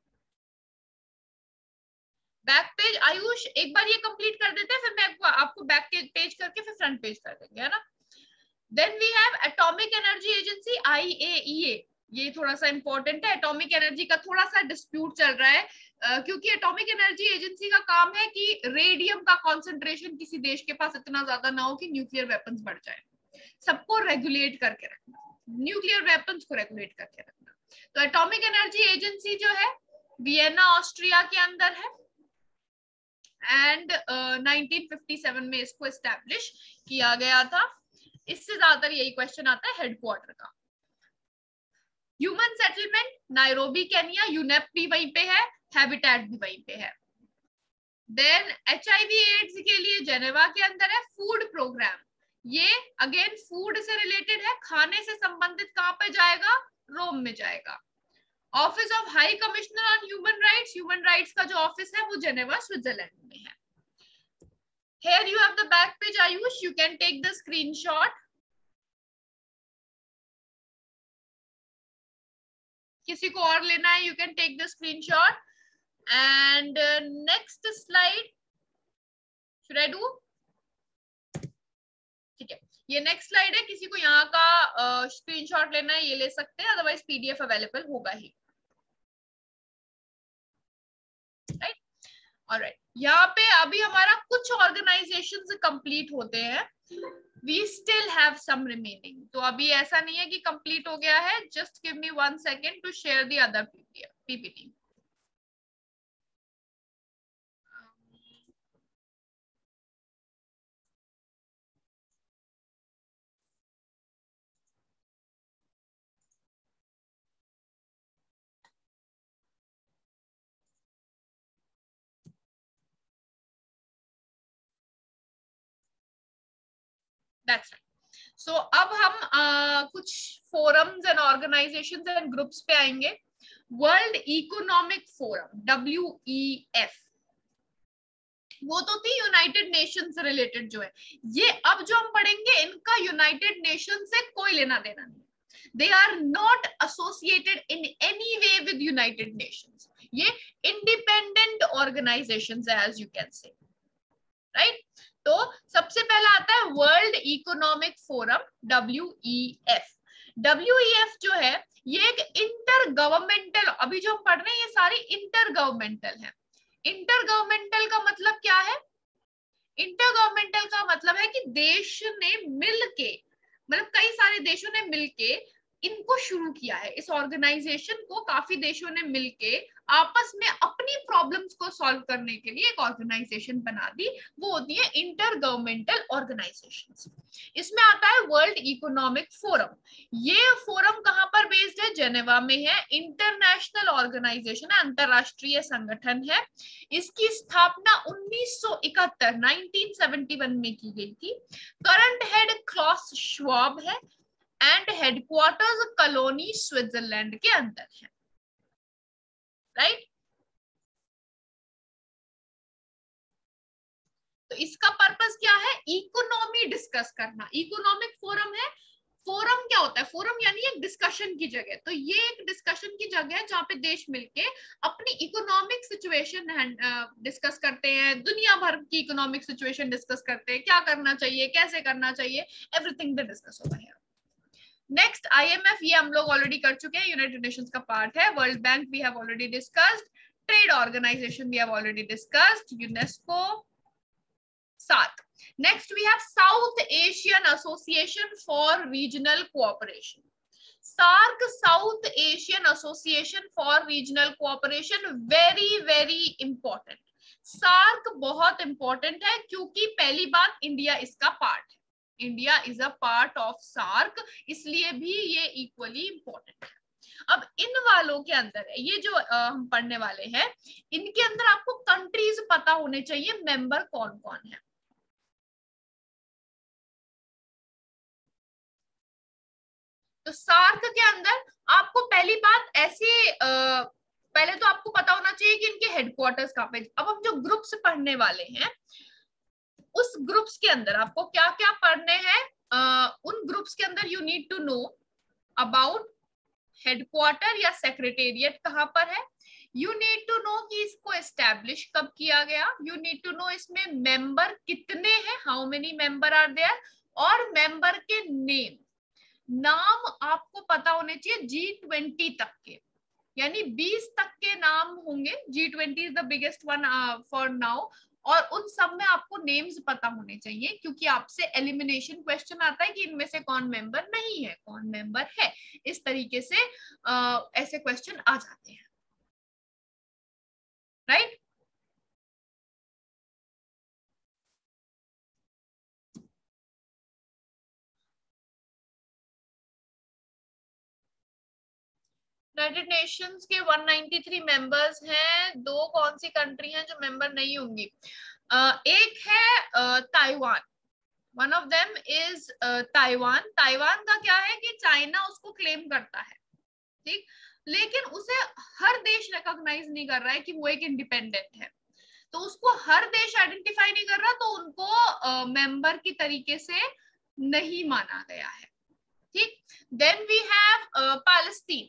बैक पेज आयुष एक बार ये कंप्लीट कर देते हैं, फिर मैं आपको बैक पेज करके फिर फ्रंट पेज कर देंगे, है ना। Then we have atomic energy agency I A E A. ये थोड़ा सा इंपॉर्टेंट है, एटॉमिक एनर्जी का थोड़ा सा डिस्प्यूट चल रहा है, uh, क्योंकि एटॉमिक एनर्जी एजेंसी का काम है कि रेडियम का कॉन्सेंट्रेशन किसी देश के पास इतना ज्यादा ना हो कि न्यूक्लियर वेपन्स बढ़ जाए। सबको रेगुलेट करके रखना, न्यूक्लियर वेपन्स को रेगुलेट करके रखना। तो एटॉमिक एनर्जी एजेंसी जो है वियना ऑस्ट्रिया के अंदर है and uh, nineteen fifty seven में इसको एस्टैब्लिश किया गया था। इससे ज्यादातर यही क्वेश्चन आता है हेडक्वार्टर का। Human settlement Nairobi Kenya, UNEP भी वहीं पे है, हैबिटेट भी वहीं पे है। देन एचआईवी एड्स के लिए जेनेवा के अंदर है फूड प्रोग्राम, ये अगेन फूड से रिलेटेड है, खाने से संबंधित कहां पे जाएगा, रोम में जाएगा। Office of high commissioner on human rights, human rights का जो ऑफिस है वो जेनेवा स्विट्जरलैंड में है। Here you have the back page, Ayush. You can take the screenshot. किसी को और लेना है, you can take the screenshot. And uh, next slide. Should I do? ठीक है, ये नेक्स्ट स्लाइड है, किसी को यहाँ का स्क्रीनशॉट uh, लेना है ये ले सकते हैं, अदरवाइज पीडीएफ अवेलेबल होगा ही। Right, alright. यहाँ पे अभी हमारा कुछ ऑर्गेनाइजेशंस कंप्लीट होते हैं, we still have some remaining। तो अभी ऐसा नहीं है कि कंप्लीट हो गया है। just give me one second to share the other P P T। That's right। So so, अब हम uh, कुछ forums and organisations and groups पे आएंगे। World economic forum W E F, वो तो थी यूनाइटेड नेशन से रिलेटेड जो है। ये अब जो हम पढ़ेंगे इनका यूनाइटेड नेशन से कोई लेना देना नहीं। They are not associated in any way with United Nations. ये इंडिपेंडेंट ऑर्गेनाइजेशंस है, as you can say, right. तो सबसे पहला आता है world economic forum W E F. W E F जो है ये एक इंटर गवर्नमेंटल, अभी जो हम पढ़ रहे हैं ये सारी इंटर गवर्नमेंटल है। इंटर गवर्नमेंटल का मतलब क्या है? इंटर गवर्नमेंटल का मतलब है कि देश ने मिलके, मतलब कई सारे देशों ने मिलके इनको शुरू किया है। इस ऑर्गेनाइजेशन को काफी देशों ने मिलके आपस में अपनी प्रॉब्लम्स को सॉल्व करने के लिए एक ऑर्गेनाइजेशन बना दी, वो होती है इंटर गवर्नमेंटल ऑर्गेनाइजेशंस। इसमें आता है वर्ल्ड इकोनॉमिक फोरम। ये फोरम कहां पर बेस्ड है? जेनेवा में है। इंटरनेशनल ऑर्गेनाइजेशन है, अंतरराष्ट्रीय संगठन है। इसकी स्थापना उन्नीस सौ इकहत्तर नाइनटीन सेवेंटी वन में की गई थी। करंट हेड क्लॉस श्वाब है एंड हेडक्वार्टर्स कॉलोनी स्विट्जरलैंड के अंदर है, राइट right? तो इसका पर्पस क्या है? इकोनॉमी डिस्कस करना। इकोनॉमिक फोरम है। फोरम क्या होता है? फोरम यानी एक डिस्कशन की जगह। तो ये एक डिस्कशन की जगह है जहाँ पे देश मिलके अपनी इकोनॉमिक सिचुएशन डिस्कस करते हैं, दुनिया भर की इकोनॉमिक सिचुएशन डिस्कस करते हैं, क्या करना चाहिए, कैसे करना चाहिए, एवरीथिंग पे डिस्कस होगा है। नेक्स्ट आई एम एफ, ये हम लोग ऑलरेडी कर चुके हैं, यूनाइटेड नेशंस का पार्ट है। World Bank we have already discussed. Trade Organization we have already discussed. UNESCO सात। Next we have South Asian Association for Regional Cooperation, SAARC, South Asian Association for Regional Cooperation. Very very important. SAARC बहुत इंपॉर्टेंट है क्योंकि पहली बात इंडिया इसका पार्ट है। India is a part of SAARC, इसलिए भी ये इक्वली इंपॉर्टेंट है। अब इन वालों के अंदर ये जो आ, हम पढ़ने वाले हैं, इनके अंदर आपको कंट्रीज पता होने चाहिए मेंबर कौन कौन है। तो सार्क के अंदर आपको पहली बात ऐसे आ, पहले तो आपको पता होना चाहिए कि इनके हेडक्वार्टर्स कहाँ पे। अब हम जो ग्रुप्स पढ़ने वाले हैं, उस ग्रुप्स के अंदर आपको क्या क्या पढ़ने हैं, uh, उन ग्रुप्स के अंदर you need to know about headquarter या सेक्रेटेरिएट कहाँ पर है, यू नीड टू नो कि इसको एस्टेब्लिश कब किया गया, यू नीड टू नो इसमें मेंबर कितने हैं, how many member are there, और मेंबर के नेम, नाम आपको पता होने चाहिए जी ट्वेंटी तक के, यानी बीस तक के नाम होंगे। G twenty is the biggest one for now, और उन सब में आपको नेम्स पता होने चाहिए, क्योंकि आपसे एलिमिनेशन क्वेश्चन आता है कि इनमें से कौन मेंबर नहीं है, कौन मेंबर है। इस तरीके से आ, ऐसे क्वेश्चन आ जाते हैं, राइट। यूनाइटेड नेशंस के एक सौ तिरानवे मेंबर्स हैं। दो कौन सी कंट्री हैं जो मेंबर नहीं होंगी, uh, एक है Taiwan, one of them is Taiwan. Taiwan का क्या है कि चाइना उसको क्लेम करता है, ठीक, लेकिन उसे हर देश रिकॉग्नाइज नहीं कर रहा है कि वो एक इंडिपेंडेंट है, तो उसको हर देश आइडेंटिफाई नहीं कर रहा, तो उनको मेंबर uh, की तरीके से नहीं माना गया है, ठीक। देन वी हैव पैलेस्टीन,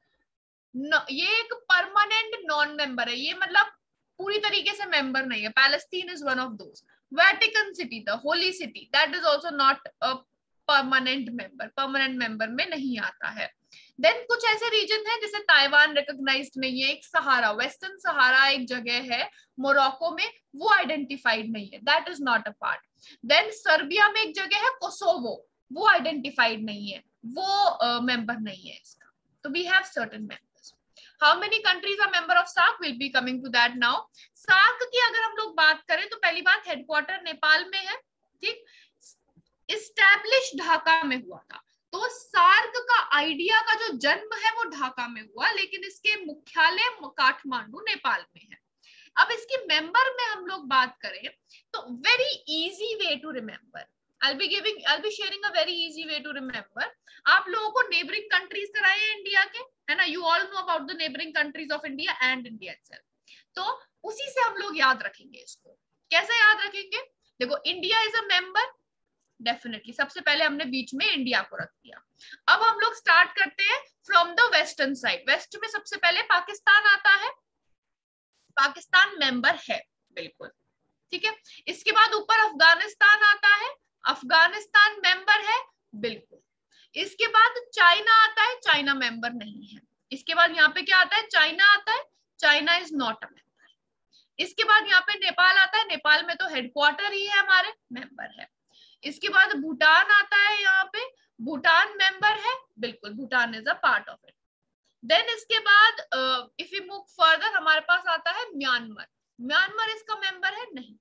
ये एक परमानेंट नॉन मेंबर है, ये मतलब पूरी तरीके से मेंबर नहीं है। Palestine is one of those. Vatican City, the holy city, that is also not a permanent member, permanent member में नहीं आता है। देन कुछ ऐसे रीजन है जैसे ताइवान रिकॉग्नाइज्ड नहीं है, एक सहारा, वेस्टर्न सहारा एक जगह है मोरक्को में, वो आइडेंटिफाइड नहीं है, that is not a part. Then Serbia में एक जगह है कोसोवो, वो आइडेंटिफाइड नहीं है, वो मेंबर uh, नहीं है इसका। तो we have certain member. How many countries are member of SAARC? We'll be coming to that now. SAARC की अगर हम लोग बात करें तो पहली बात हेडक्वार्टर नेपाल में है, ठीक। इस्टेब्लिश ढाका में हुआ था, तो सार्क का आइडिया का जो जन्म है वो ढाका में हुआ, लेकिन इसके मुख्यालय काठमांडू नेपाल में है। अब इसकी मेंबर में हम लोग बात करें तो very easy way to remember, I'll be giving, I'll be sharing a very easy way to remember. आप लोगों को नेबरिंग कंट्रीज कराए हैं इंडिया के, है ना, you all know about the neighbouring countries of India and India itself, तो उसी से हम लोग याद रखेंगे इसको। कैसे याद रखेंगे, देखो India is a member, definitely सबसे पहले हमने बीच में इंडिया को रख दिया। अब हम लोग स्टार्ट करते हैं from the western side, west में सबसे पहले पाकिस्तान आता है, पाकिस्तान मेंबर है बिल्कुल, ठीक है। इसके बाद ऊपर अफगानिस्तान आता है, अफगानिस्तान मेंबर है बिल्कुल। इसके बाद चाइना आता है, चाइना मेंबर नहीं है। इसके बाद यहाँ पे क्या आता है, चाइना आता है, China is not a member. इसके बाद यहाँ पे नेपाल आता है, नेपाल में तो हेडक्वार्टर ही है हमारे, मेंबर है। इसके बाद भूटान आता है, यहाँ पे भूटान मेंबर है बिल्कुल, Bhutan is a part of it. Then इसके बाद इफ यू मूव फर्दर हमारे पास आता है म्यांमार, म्यांमार इसका मेंबर है नहीं,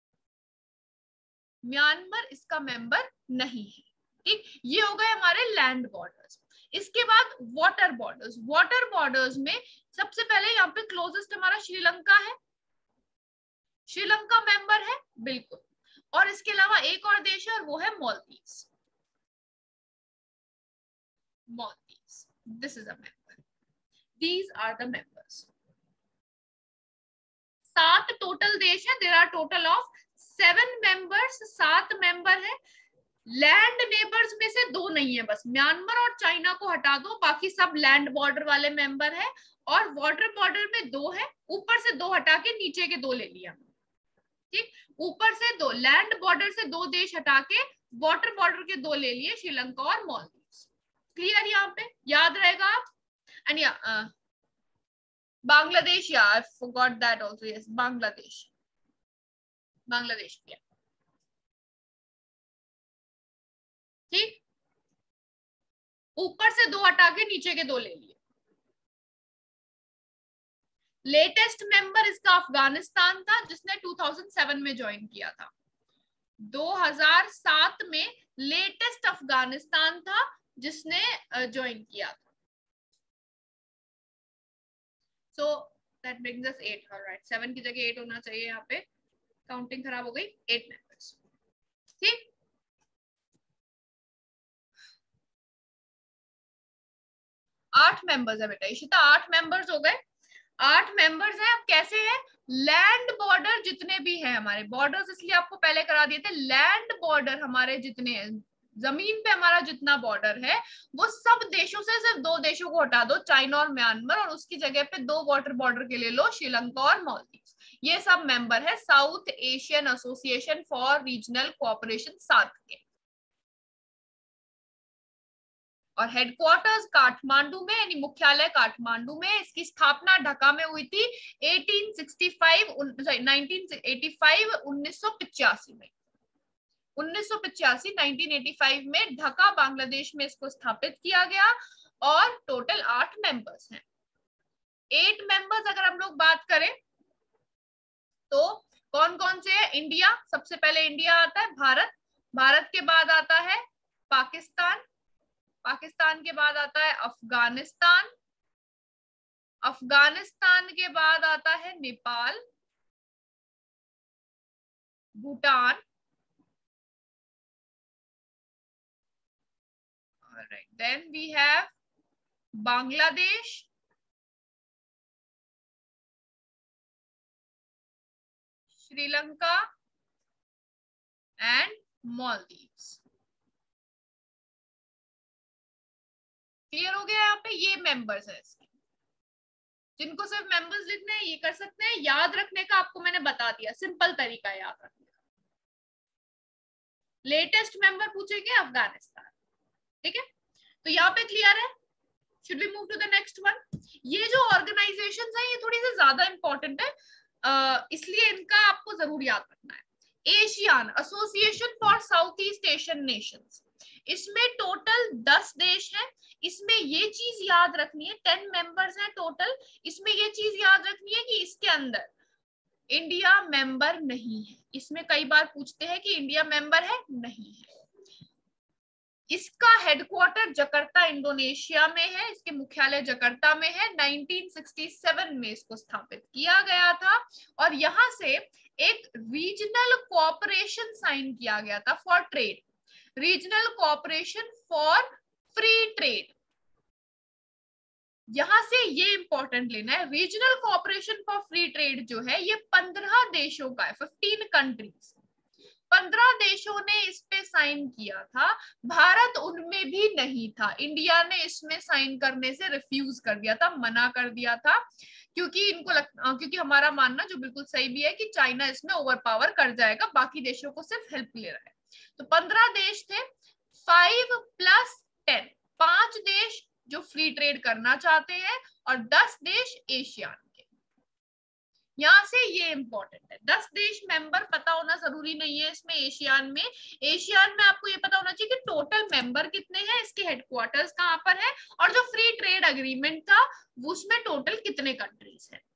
म्यांमार इसका मेंबर नहीं है, ठीक। ये हो गए हमारे लैंड बॉर्डर्स। इसके बाद वाटर बॉर्डर्स, वाटर बॉर्डर्स में सबसे पहले यहाँ पे क्लोजेस्ट हमारा श्रीलंका है, श्रीलंका मेंबर है बिल्कुल। और इसके अलावा एक और देश है और वो है Maldives, Maldives, this is a member, these are the members. सात टोटल देश है, there are total of seven members, सात मेंबर है। लैंड नेबर्स में से दो नहीं है, बस म्यांमार और चाइना को हटा दो, बाकी सब लैंड बॉर्डर वाले मेंबर है। और वाटर बॉर्डर में दो है, ऊपर से दो हटा के नीचे के दो ले लिया, ठीक। ऊपर से दो, लैंड बॉर्डर से दो देश हटा के वाटर बॉर्डर के दो ले लिए, श्रीलंका और मालदीव्स। क्लियर यहाँ पे, याद रहेगा आप। एंड या बांग्लादेश, या I forgot that also, yes Bangladesh, Bangladesh भी है, ठीक। ऊपर से दो हटा के नीचे के दो ले लिए। लेटेस्ट मेंबर इसका अफगानिस्तान था, जिसने दो हज़ार सात में ज्वाइन किया था। दो हज़ार सात में लेटेस्ट अफगानिस्तान था जिसने ज्वाइन किया था। So that brings us eight, alright, seven की जगह एट होना चाहिए, यहाँ पे काउंटिंग खराब हो गई, एट मेंबर्स। ठीक, आठ मेंबर्स है बेटा इशिता, आठ मेंबर्स हो गए, आठ मेंबर्स हैं। अब कैसे है, लैंड बॉर्डर जितने भी हैं हमारे, बॉर्डर्स इसलिए आपको पहले करा दिए थे, लैंड बॉर्डर हमारे जितने हैं, जमीन पे हमारा जितना बॉर्डर है, वो सब देशों से सिर्फ दो देशों को हटा दो, चाइना और म्यांमार, और उसकी जगह पे दो वाटर बॉर्डर के ले लो, श्रीलंका और मालदीव्स। ये सब मेंबर है South Asian Association for Regional Cooperation, साथ के। और हेडक्वार्टर्स काठमांडू में, यानी मुख्यालय काठमांडू में। इसकी स्थापना ढाका में हुई थी अठारह सौ पैंसठ, सॉरी उन्नीस सौ पचासी, उन्नीस सौ पचासी में, उन्नीस सौ पचासी उन्नीस सौ पचासी में ढाका बांग्लादेश में इसको स्थापित किया गया। और टोटल आठ मेंबर्स हैं। एट मेंबर्स अगर हम लोग बात करें तो कौन कौन से है, इंडिया सबसे पहले, इंडिया आता है, भारत, भारत के बाद आता है पाकिस्तान, पाकिस्तान के बाद आता है अफगानिस्तान, अफगानिस्तान के बाद आता है Nepal, Bhutan, alright, then we have Bangladesh, Sri Lanka and Maldives. Clear हो गया, यहाँ पे ये मेंबर्स है इसके। जिनको सिर्फ मेंबर्स लिखने हैं ये कर सकते हैं, याद रखने का आपको मैंने बता दिया, सिंपल तरीका है याद रखने का। लेटेस्ट मेंबर पूछेंगे अफगानिस्तान, ठीक है, तो यहाँ पे क्लियर है। Should we move to the next one. ये जो ऑर्गेनाइजेशंस हैं ये थोड़ी सी ज्यादा इंपॉर्टेंट है, uh, इसलिए इनका आपको जरूर याद रखना है। ASEAN Association for South East Asian Nations, इसमें टोटल दस देश हैं। इसमें ये चीज याद रखनी है, टेन मेंबर्स हैं टोटल, इसमें ये चीज याद रखनी है कि इसके अंदर इंडिया मेंबर नहीं है। इसमें कई बार पूछते हैं कि इंडिया मेंबर है, नहीं है। इसका हेडक्वार्टर जकार्ता इंडोनेशिया में है, इसके मुख्यालय जकार्ता में है। उन्नीस सौ सरसठ में इसको स्थापित किया गया था और यहां से एक रीजनल कोऑपरेशन साइन किया गया था for trade, regional cooperation for free trade. यहां से ये इंपॉर्टेंट लेना है, regional cooperation for free trade जो है ये पंद्रह देशों का है, फिफ्टीन कंट्रीज, पंद्रह देशों ने इस पे साइन किया था। भारत उनमें भी नहीं था, इंडिया ने इसमें साइन करने से रिफ्यूज कर दिया था, मना कर दिया था, क्योंकि इनको लग, क्योंकि हमारा मानना जो बिल्कुल सही भी है कि चाइना इसमें ओवर पावर कर जाएगा, बाकी देशों को सिर्फ हेल्प ले रहा है। तो पंद्रह देश थे, फाइव प्लस टेन, पांच देश जो फ्री ट्रेड करना चाहते हैं और दस देश एशियान के। यहां से ये इंपॉर्टेंट है, दस देश मेंबर पता होना जरूरी नहीं है इसमें। एशियान में, एशियान में आपको ये पता होना चाहिए कि टोटल मेंबर कितने हैं, इसके हेडक्वार्टर्स कहां पर है, और जो फ्री ट्रेड अग्रीमेंट था उसमें टोटल कितने कंट्रीज है,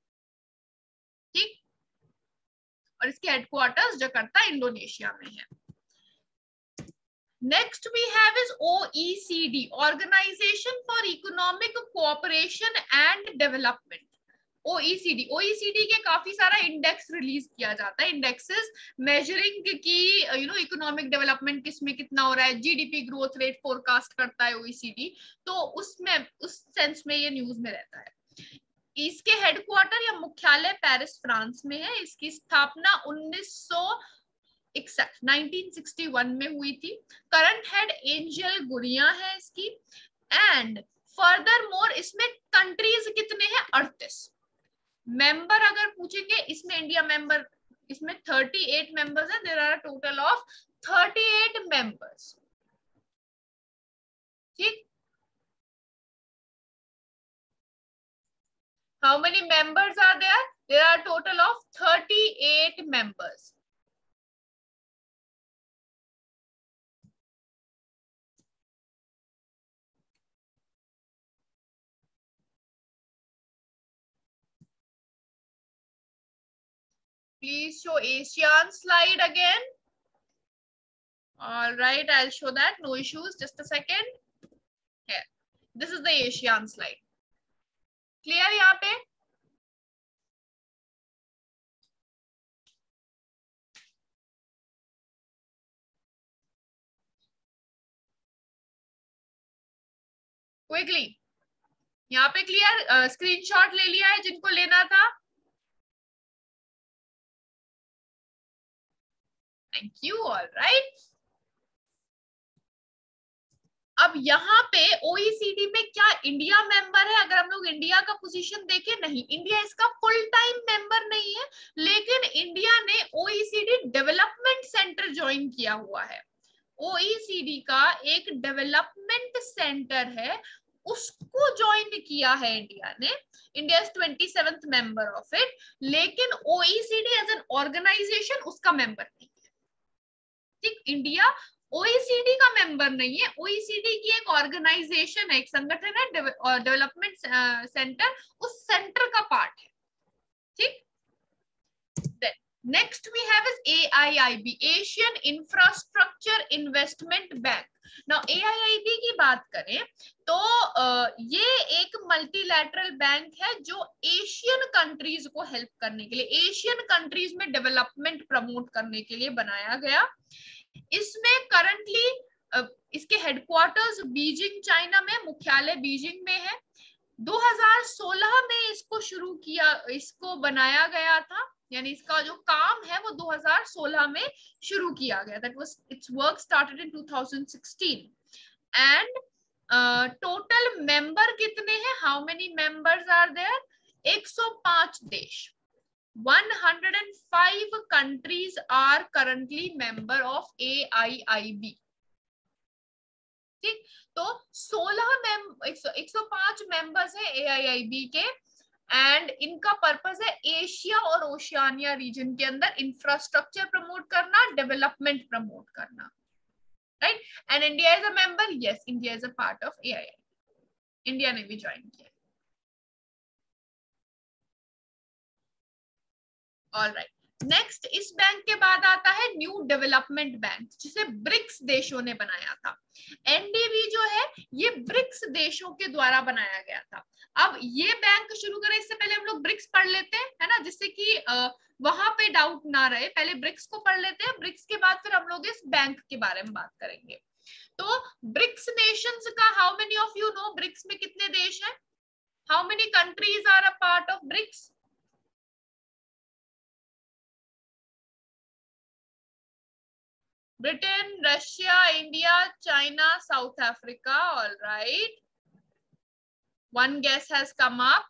ठीक। और इसके हेडक्वार्टर्स जकार्ता इंडोनेशिया में है। Next we have is O E C D, Organization for Economic Cooperation and Development. O E C D, O E C D के काफी सारा इंडेक्स रिलीज किया जाता है, इंडेक्सेस मेजरिंग की यू नो इकोनॉमिक डेवलपमेंट किसमें कितना हो रहा है, जीडीपी ग्रोथ रेट फोरकास्ट करता है O E C D, तो उसमें उस सेंस में ये न्यूज में रहता है। इसके हेडक्वार्टर या मुख्यालय पेरिस फ्रांस में है। इसकी स्थापना उन्नीस सौ इकसठ उन्नीस सौ इकसठ में हुई थी। करंट हेड एंजल गुरिया है इसकी। एंड फर्दर मोर इसमें कंट्रीज कितने हैं, अड़तीस। मेंबर अगर पूछेंगे इसमें इंडिया मेंबर, इसमें अड़तीस मेंबर्स हैं, देयर आर टोटल ऑफ अड़तीस मेंबर्स, ठीक। How many members are there, there are total of अड़तीस members. Please show ASEAN slide again. All right, I'll show that. No issues. Just a second. Here. This is the ASEAN slide. Clear यहाँ पे? Quickly. यहाँ पे क्लियर? स्क्रीनशॉट ले लिया है जिनको लेना था? Thank you. All right. अब यहाँ पे ओईसीडी में क्या इंडिया मेंबर है? अगर हम लोग इंडिया का पोजीशन देखें, नहीं, इंडिया इसका फुल टाइम मेंबर नहीं है, लेकिन इंडिया ने ओईसीडी डेवलपमेंट सेंटर ज्वाइन किया हुआ है। ओईसीडी का एक डेवलपमेंट सेंटर है, उसको ज्वाइन किया है इंडिया ने। India is twenty seventh member of it, लेकिन ओईसीडी एज एन ऑर्गेनाइजेशन उसका मेंबर नहीं है। ठीक, इंडिया ओईसीडी का मेंबर नहीं है, ओईसीडी की एक ऑर्गेनाइजेशन है, एक संगठन है, डेवलपमेंट सेंटर, उस सेंटर का पार्ट है। ठीक, next we have is A I I B, Asian Infrastructure Investment Bank. Now A I I B की बात करें तो uh, ये एक मल्टीलैटरल बैंक है जो एशियन कंट्रीज को हेल्प करने के लिए, एशियन कंट्रीज में डेवलपमेंट प्रमोट करने के लिए बनाया गया। इसमें करंटली इसके हेडक्वार्टर्स बीजिंग चाइना में, मुख्यालय बीजिंग में है। दो हज़ार सोलह में इसको शुरू किया, इसको बनाया गया था, यानी इसका जो काम है वो दो हज़ार सोलह में शुरू किया गया। That was its work started in two thousand sixteen. And total member कितने हैं? How many members are there? एक सौ पाँच देश, one hundred five countries are currently member of A I I B. ठीक, तो सोलह मेंबर, एक सौ पाँच मेंबर्स हैं A I I B के, एंड इनका पर्पस है एशिया और ओशियानिया रीजन के अंदर इंफ्रास्ट्रक्चर प्रमोट करना, डेवलपमेंट प्रमोट करना, right. And India is a member, yes, India is a part of A I I B, India ने भी ज्वाइन किया। ऑलराइट, नेक्स्ट इस बैंक के बाद आता है न्यू डेवलपमेंट बैंक, जिसे ब्रिक्स देशों ने बनाया था। एनडीबी जो है ये ब्रिक्स देशों के द्वारा बनाया गया था। अब ये बैंक शुरू करें इससे पहले हम लोग ब्रिक्स पढ़ लेते हैं, है ना, जिससे कि वहां पे डाउट ना रहे। पहले ब्रिक्स को पढ़ लेते हैं, ब्रिक्स के बाद फिर हम लोग इस बैंक के बारे में बात करेंगे। तो ब्रिक्स नेशंस का, how many of you know BRICS में कितने देश हैं? How many countries are a part of BRICS? Britain, Russia, India, China, South Africa. All right. One guess has come up.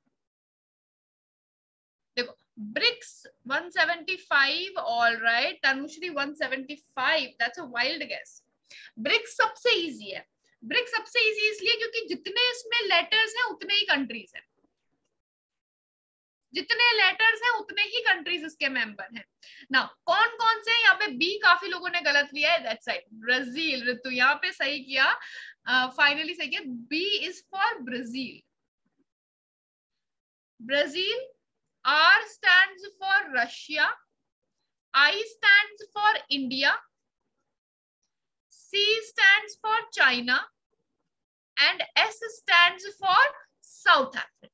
देखो, BRICS one seventy-five. All right. Tanushree one seventy-five. That's a wild guess. BRICS सबसे इजी है। ब्रिक्स सबसे इजी इसलिए क्योंकि जितने इसमें लेटर्स हैं उतने ही कंट्रीज हैं, जितने लेटर्स हैं उतने ही कंट्रीज इसके मेंबर हैं ना। कौन कौन से? यहाँ पे बी काफी लोगों ने गलत लिया है, दैट्स राइट, ब्राजील। ऋतु यहाँ पे सही किया, फाइनली uh, सही किया। B is for Brazil. Brazil, R stands for Russia, I stands for India, C stands for China and S stands for South Africa.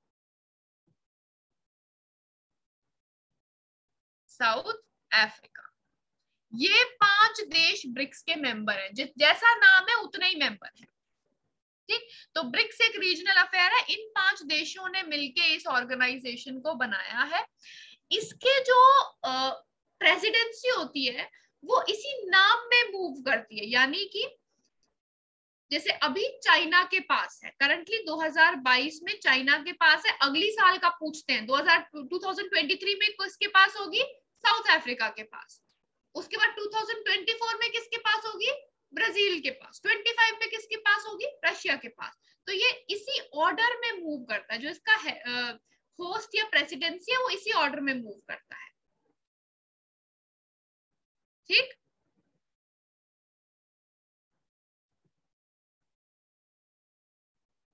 South Africa, ये पांच देश ब्रिक्स के मेंबर हैं। जैसा नाम है उतने ही मेंबर हैं। ठीक, तो ब्रिक्स एक रीजनल अफेयर है, इन पांच देशों ने मिलके इस ऑर्गेनाइजेशन को बनाया है। इसके जो प्रेसिडेंसी होती है वो इसी नाम में मूव करती है, यानी कि जैसे अभी चाइना के पास है, करंटली दो हज़ार बाईस में चाइना के पास है, अगली साल का पूछते हैं दो हज़ार तेईस में किसके पास होगी? साउथ अफ्रीका के पास। उसके बाद दो हज़ार चौबीस में किसके पास होगी? ब्राजील के पास। पच्चीस में किसके पास होगी? रशिया के पास। तो ये इसी ऑर्डर में मूव करता है, जो इसका होस्ट या प्रेसिडेंसी है वो इसी ऑर्डर में मूव करता है। ठीक,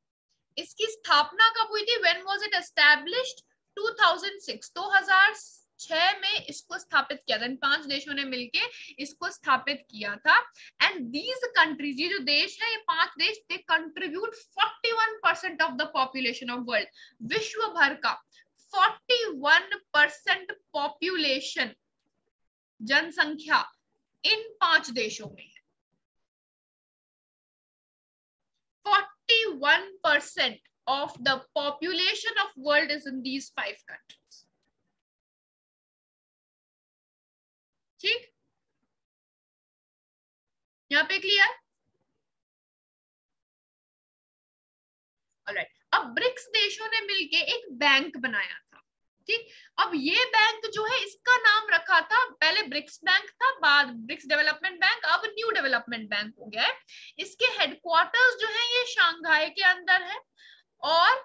इसकी स्थापना कब हुई थी? When was it established? दो हज़ार छह, दो हज़ार छह में इसको स्थापित किया था, इन पांच देशों ने मिलके इसको स्थापित किया था। एंड दीज कंट्रीज, ये जो देश है, ये पांच देश, they contribute forty one percent of the population of world, विश्व भर का फोर्टी वन परसेंट पॉपुलेशन, जनसंख्या इन पांच देशों में है। Forty one percent of the population of world is in these five countries. ठीक, यहाँ पे क्लियर? ऑलराइट, अब ब्रिक्स देशों ने मिलके एक बैंक बनाया था। ठीक, अब ये बैंक जो है, इसका नाम रखा था, पहले ब्रिक्स बैंक था, बाद ब्रिक्स डेवलपमेंट बैंक, अब न्यू डेवलपमेंट बैंक हो गया है। इसके हेडक्वार्टर्स जो है ये शंघाई के अंदर है, और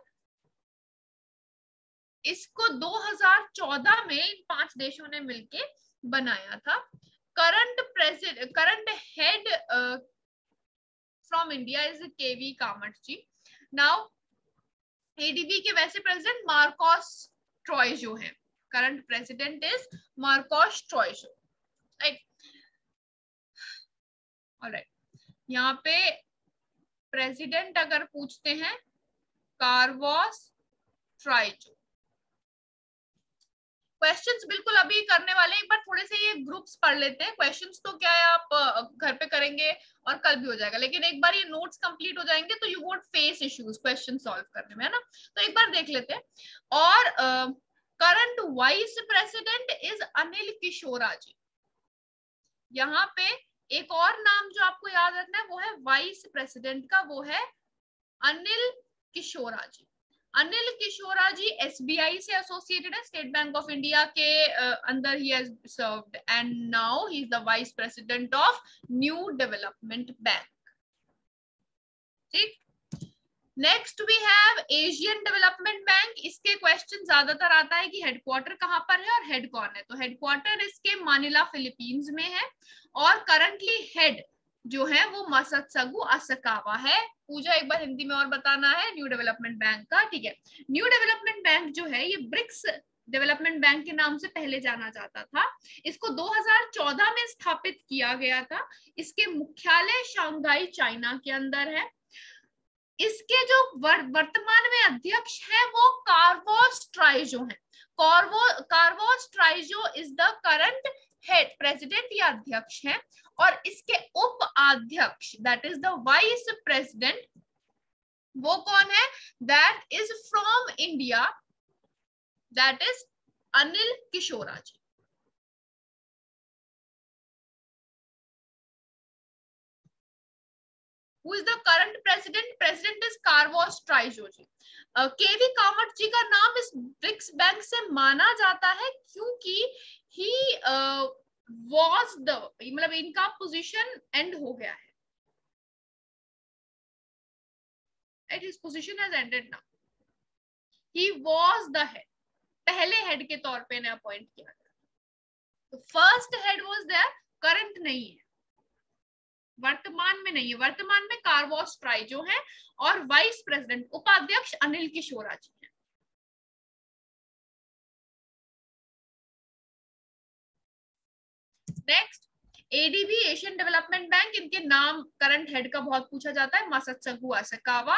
इसको दो हज़ार चौदह में इन पांच देशों ने मिलके बनाया था। Current president, current head from India is KV Kamath ji. Now ADB के वैसे प्रेसिडेंट मार्कोस ट्रॉयजो है, current president is Marcos Troyjo, right? Alright, यहाँ पे प्रेसिडेंट अगर पूछते हैं कार्लोस ट्रॉयजो। क्वेश्चंस बिल्कुल अभी करने वाले, एक बार थोड़े से ये ग्रुप्स पढ़ लेते हैं। क्वेश्चंस तो क्या है, आप घर पे करेंगे और कल भी हो जाएगा, लेकिन एक बार ये नोट्स कंप्लीट हो जाएंगे तो you won't face issues question solve करने में, है ना? तो एक बार देख लेते हैं। और current vice president is Anil Kishora ji. यहाँ पे एक और नाम जो आपको याद रखना है वो है वाइस प्रेसिडेंट का, वो है अनिल किशोरा जी। अनिल किशोरा जी एसबीआई से एसोसिएटेड है, स्टेट बैंक ऑफ इंडिया के uh, अंदर ही has served, and now he is the vice president of New Development Bank. ठीक, next we have Asian Development Bank. इसके क्वेश्चन ज्यादातर आता है कि हेडक्वार्टर कहाँ पर है और हेड कौन है। तो हेडक्वार्टर इसके मानिला फिलीपींस में है, और करंटली हेड जो है वो मसत्सुगु असकावा है। पूजा एक बार हिंदी में और बताना है न्यू डेवलपमेंट बैंक का, ठीक है? न्यू डेवलपमेंट बैंक जो है ये ब्रिक्स डेवलपमेंट बैंक के नाम से पहले जाना जाता था। इसको दो हज़ार चौदह में स्थापित किया गया था। इसके मुख्यालय शंघाई चाइना के अंदर है। इसके जो वर, वर्तमान में अध्यक्ष है वो कार्लोस ट्रॉयजो है। Carlos Troyjo is the current head, president या अध्यक्ष है, और इसके उप अध्यक्ष that is the vice president, वो कौन है? That is from India, that is Anil Kishora ji. Who is the current president? President is Carlos Troyjo ji. KV Kamath ji का नाम इस ब्रिक्स बैंक से माना जाता है क्योंकि ही was the, मतलब इनका पोजीशन एंड हो गया है, right? His position has ended now. He was the head, पहले हेड के तौर पे ने अपॉइंट किया था। तो first head was there, current नहीं है, वर्तमान में नहीं है। वर्तमान में कार्लोस ट्रॉयजो है, और वाइस प्रेसिडेंट उपाध्यक्ष अनिल किशोरा जी हैं। Next ADB, Asian Development Bank. इनके नाम करंट हेड का बहुत पूछा जाता है, मसत्सुगु असकावा।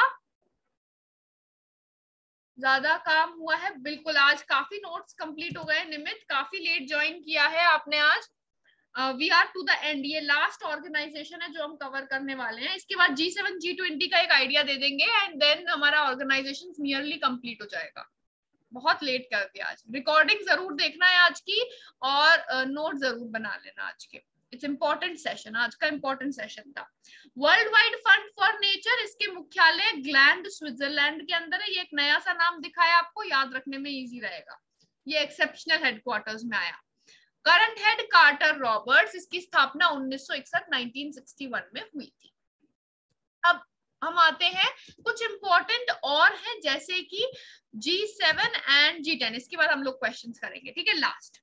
ज्यादा काम हुआ है बिल्कुल, आज काफी नोट्स कंप्लीट हो गए। निमित काफी लेट ज्वाइन किया है आपने आज। We are to the end, ये लास्ट ऑर्गेनाइजेशन है जो हम कवर करने वाले हैं। इसके बाद जी सेवन जी ट्वेंटी का एक आइडिया दे देंगे, एंड देन हमारा ऑर्गेनाइजेशन नियरली कंप्लीट हो जाएगा। बहुत लेट कर दिया आज। रिकॉर्डिंग जरूर देखना है आज की, और नोट uh, जरूर बना लेना आज के। इट्स इंपॉर्टेंट सेशन, आज का इंपॉर्टेंट सेशन था। World wide fund for Nature, इसके मुख्यालय ग्लैंड स्विट्जरलैंड के अंदर है। ये एक नया सा नाम दिखाया आपको, याद रखने में इजी रहेगा। ये एक्सेप्शनल हेडक्वार्टर्स में आया। करंट हेड कार्टर रॉबर्ट्स, इसकी स्थापना उन्नीस सौ इकसठ नाइनटीन सिक्सटी वन में हुई थी। अब हम आते हैं कुछ इंपॉर्टेंट और है, जैसे कि G seven and G ten. इसके बाद हम लोग क्वेश्चंस करेंगे, ठीक है? लास्ट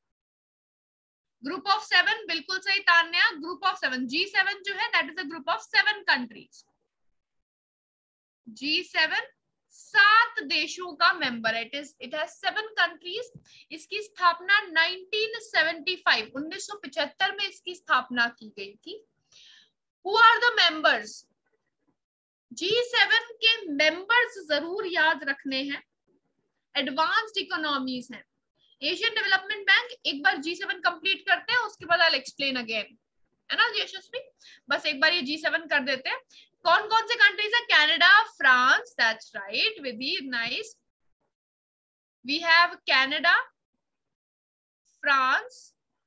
ग्रुप ऑफ सेवन, बिल्कुल सही Tanya. Group of seven, G seven जो है that is a group of seven countries. G seven सात देशों का मेंबर है। It is it has seven countries. इसकी स्थापना नाइनटीन सेवेंटी फाइव उन्नीस सौ पचहत्तर में इसकी स्थापना की गई थी। Who are the members? G seven के मेंबर्स जरूर याद रखने हैं। एडवांस्ड इकोनॉमीज हैं। एशियन डेवलपमेंट बैंक, एक बार जी सेवन कंप्लीट करते हैं उसके बाद आई विल एक्सप्लेन अगेन, है ना यशस्वी? बस एक बार ये जी सेवन कर देते हैं। कौन कौन से कंट्रीज है? Canada, France, that's right, Vidhi, nice. We have Canada, France,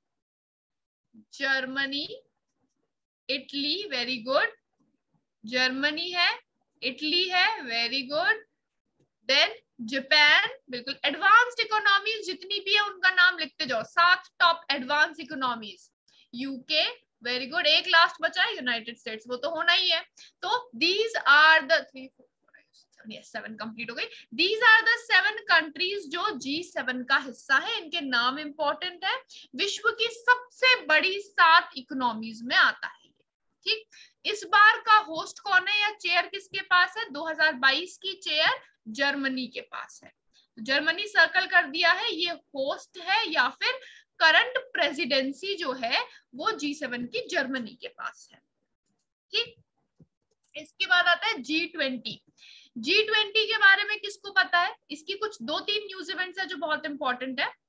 Germany, Italy, very good. Germany है, इटली है, वेरी गुड। देन जापान, बिल्कुल। एडवांस्ड इकोनॉमीज जितनी भी है उनका नाम लिखते जाओ, सात top advance economies. UK, very good. एक लास्ट बचा है यूनाइटेड स्टेट्स, वो तो होना ही है। तो these are the three seven complete हो गई। These are the seven countries जो जी सेवन का हिस्सा है। इनके नाम इंपॉर्टेंट है। विश्व की सबसे बड़ी सात इकोनॉमीज में आता है, ठीक। इस बार का होस्ट कौन है या चेयर किसके पास है? दो हज़ार बाईस की चेयर जर्मनी के पास है। जर्मनी सर्कल कर दिया है, ये होस्ट है या फिर करंट प्रेसिडेंसी जो है वो जी सेवन की जर्मनी के पास है, ठीक। इसके बाद आता है जी ट्वेंटी। जी ट्वेंटी के बारे में किसको पता है? इसकी कुछ दो तीन न्यूज इवेंट्स है जो बहुत इंपॉर्टेंट है।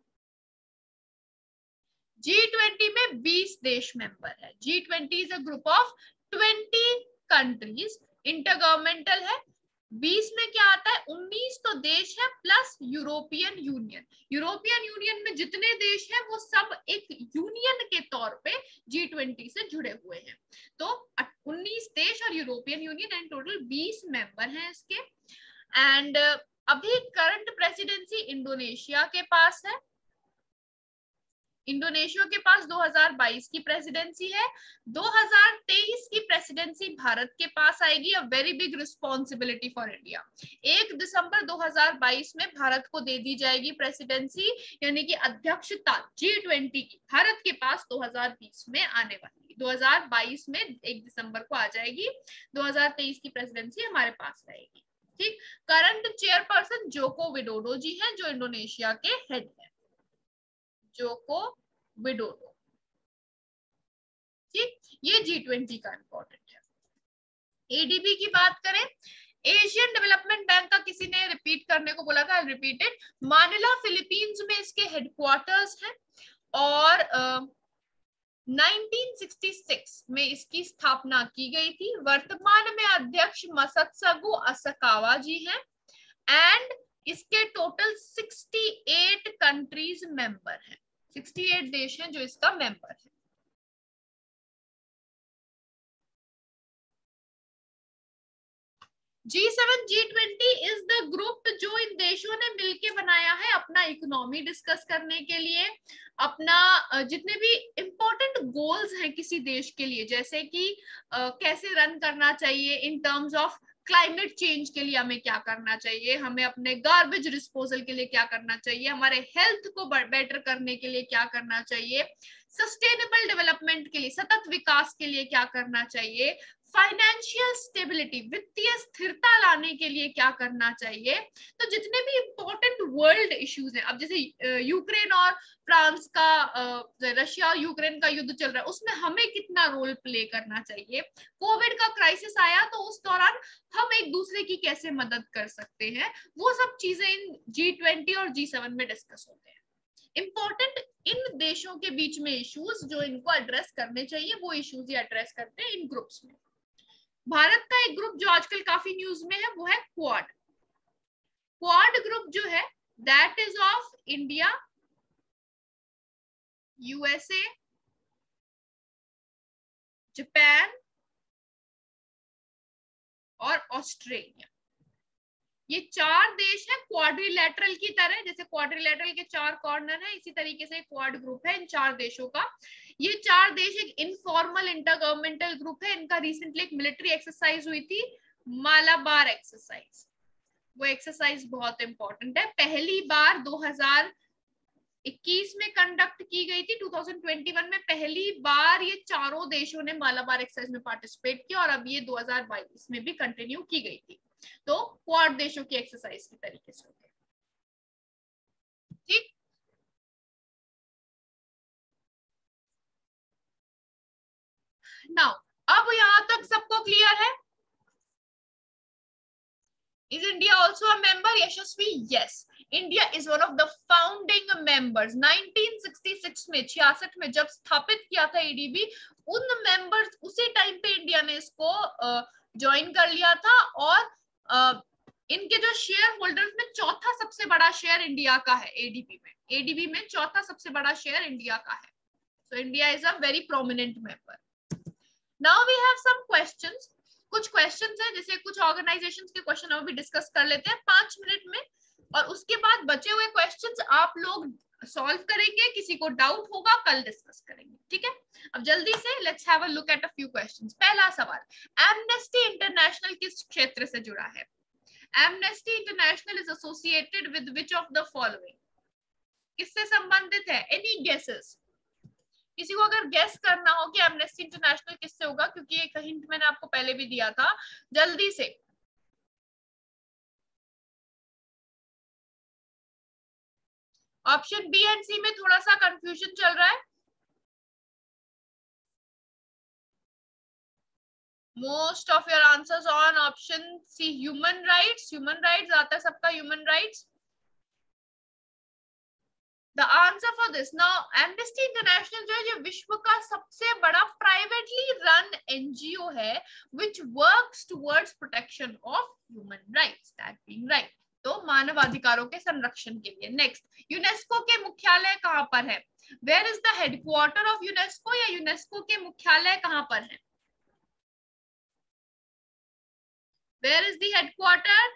जी ट्वेंटी में बीस देश मेंबर है। G twenty is a group of twenty countries, intergovernmental है। बीस में क्या आता है? उन्नीस तो देश है plus European Union. European Union में जितने देश हैं वो सब एक यूनियन के तौर पे जी ट्वेंटी से जुड़े हुए हैं। तो उन्नीस देश और यूरोपियन यूनियन एंड टोटल बीस मेंबर हैं इसके। एंड अभी करंट प्रेसिडेंसी इंडोनेशिया के पास है। इंडोनेशिया के पास दो हज़ार बाईस की प्रेसिडेंसी है। दो हज़ार तेईस की प्रेसिडेंसी भारत के पास आएगी। A very big responsibility for India. एक दिसंबर दो हज़ार बाईस में भारत को दे दी जाएगी प्रेसिडेंसी, यानी कि अध्यक्षता जी ट्वेंटी की भारत के पास दो हज़ार बीस में आने वाली। दो हज़ार बाईस में एक दिसंबर को आ जाएगी। दो हज़ार तेईस की प्रेसिडेंसी हमारे पास रहेगी, ठीक। Current chairperson Joko Widodo ji हैं, जो इंडोनेशिया के हेड है, जोको विडोडो, ठीक। ये जी ट्वेंटी का इंपॉर्टेंट है। एडीबी की बात करें, एशियन डेवलपमेंट बैंक का किसी ने रिपीट करने को बोला था, रिपीटेड। मानिला फिलीपींस में इसके हेडक्वार्टर्स हैं और uh, नाइनटीन सिक्सटी सिक्स में इसकी स्थापना की गई थी। वर्तमान में अध्यक्ष मसत्सुगु असकावा जी हैं एंड इसके टोटल अड़सठ कंट्रीज मेंबर हैं। अड़सठ देश हैं जो इसका मेंबर है। G seven G twenty is the group जो इन देशों ने मिलके बनाया है अपना इकोनॉमी डिस्कस करने के लिए, अपना जितने भी इंपॉर्टेंट गोल्स हैं किसी देश के लिए, जैसे कि uh, कैसे रन करना चाहिए in terms of climate change के लिए हमें क्या करना चाहिए, हमें अपने गार्बेज डिस्पोजल के लिए क्या करना चाहिए, हमारे हेल्थ को बेटर करने के लिए क्या करना चाहिए, सस्टेनेबल डेवलपमेंट के लिए, सतत विकास के लिए क्या करना चाहिए, फाइनेंशियल स्टेबिलिटी, वित्तीय स्थिरता लाने के लिए क्या करना चाहिए। तो जितने भी इंपॉर्टेंट वर्ल्ड इश्यूज हैं, अब जैसे यूक्रेन और फ्रांस का, रशिया और यूक्रेन का युद्ध चल रहा है, उसमें हमें कितना रोल प्ले करना चाहिए। कोविड का क्राइसिस आया तो उस दौरान हम एक दूसरे की कैसे मदद कर सकते हैं, वो सब चीजें इन जी ट्वेंटी और जी सेवन में डिस्कस होते हैं। इंपॉर्टेंट इन देशों के बीच में इश्यूज जो इनको एड्रेस करने चाहिए, वो इश्यूज ही एड्रेस करते हैं इन ग्रुप्स में। भारत का एक ग्रुप जो आजकल काफी न्यूज में है वो है क्वाड। क्वाड ग्रुप जो है that is of India, USA, Japan और ऑस्ट्रेलिया। ये चार देश है क्वाड्रिलैटरल की तरह, जैसे क्वाड्रिलैटरल के चार कॉर्नर है, इसी तरीके से क्वाड ग्रुप है इन चार देशों का। ये चार देश एक इनफॉर्मल इंटरगवर्नमेंटल ग्रुप है। इनका रिसेंटली एक मिलिट्री एक्सरसाइज हुई थी, मालाबार एक्सरसाइज। वो एक्सरसाइज बहुत इंपॉर्टेंट है, पहली बार दो हज़ार इक्कीस में कंडक्ट की गई थी। दो हज़ार इक्कीस में पहली बार ये चारों देशों ने मालाबार एक्सरसाइज में पार्टिसिपेट किया और अब ये दो हज़ार बाईस में भी कंटिन्यू की गई थी। तो क्वाड देशों की एक्सरसाइज की तरीके से होगी। ठीक, नाउ अब यहां तक सबको क्लियर है? Is India also a member? Yashasvi, yes. India is one of the founding members. Nineteen sixty six में छियासठ में जब स्थापित किया था एडीबी, उन मेंबर्स उसी टाइम पे इंडिया ने इसको ज्वाइन कर लिया था और uh, इनके जो शेयर होल्डर्स में चौथा सबसे बड़ा शेयर इंडिया का है एडीबी में। एडीबी में चौथा सबसे बड़ा शेयर इंडिया का है। So India is a very prominent member. Now we have some questions. कुछ क्वेश्चंस है, जैसे कुछ ऑर्गेनाइजेशंस के क्वेश्चन हम भी डिस्कस कर लेते हैं पांच मिनट में, और उसके बाद बचे हुए क्वेश्चंस आप लोग सॉल्व करेंगे। किसी को डाउट होगा कल डिस्कस करेंगे, ठीक है? अब जल्दी से let's have a look at a few questions. पहला सवाल, एमनेस्टी इंटरनेशनल किस क्षेत्र से जुड़ा है? Amnesty International is associated with which of the following? किससे संबंधित है? Any guesses? किसी को अगर गेस करना हो कि एमनेस्टी इंटरनेशनल किससे होगा, क्योंकि एक हिंट मैंने आपको पहले भी दिया था, जल्दी से। ऑप्शन बी एंड सी में थोड़ा सा कंफ्यूजन चल रहा है। Most of your answers on option C, human rights. Human rights आता है सबका, human rights. The answer for this now, Amnesty International जो है ये विश्व का सबसे बड़ा प्राइवेटली रन एनजीओ है which works towards protection of human rights, that being right, तो मानवाधिकारों के संरक्षण के लिए। नेक्स्ट, यूनेस्को के मुख्यालय कहां पर है? Where is the headquarter of UNESCO, या यूनेस्को के मुख्यालय कहां पर है? Where is the headquarter?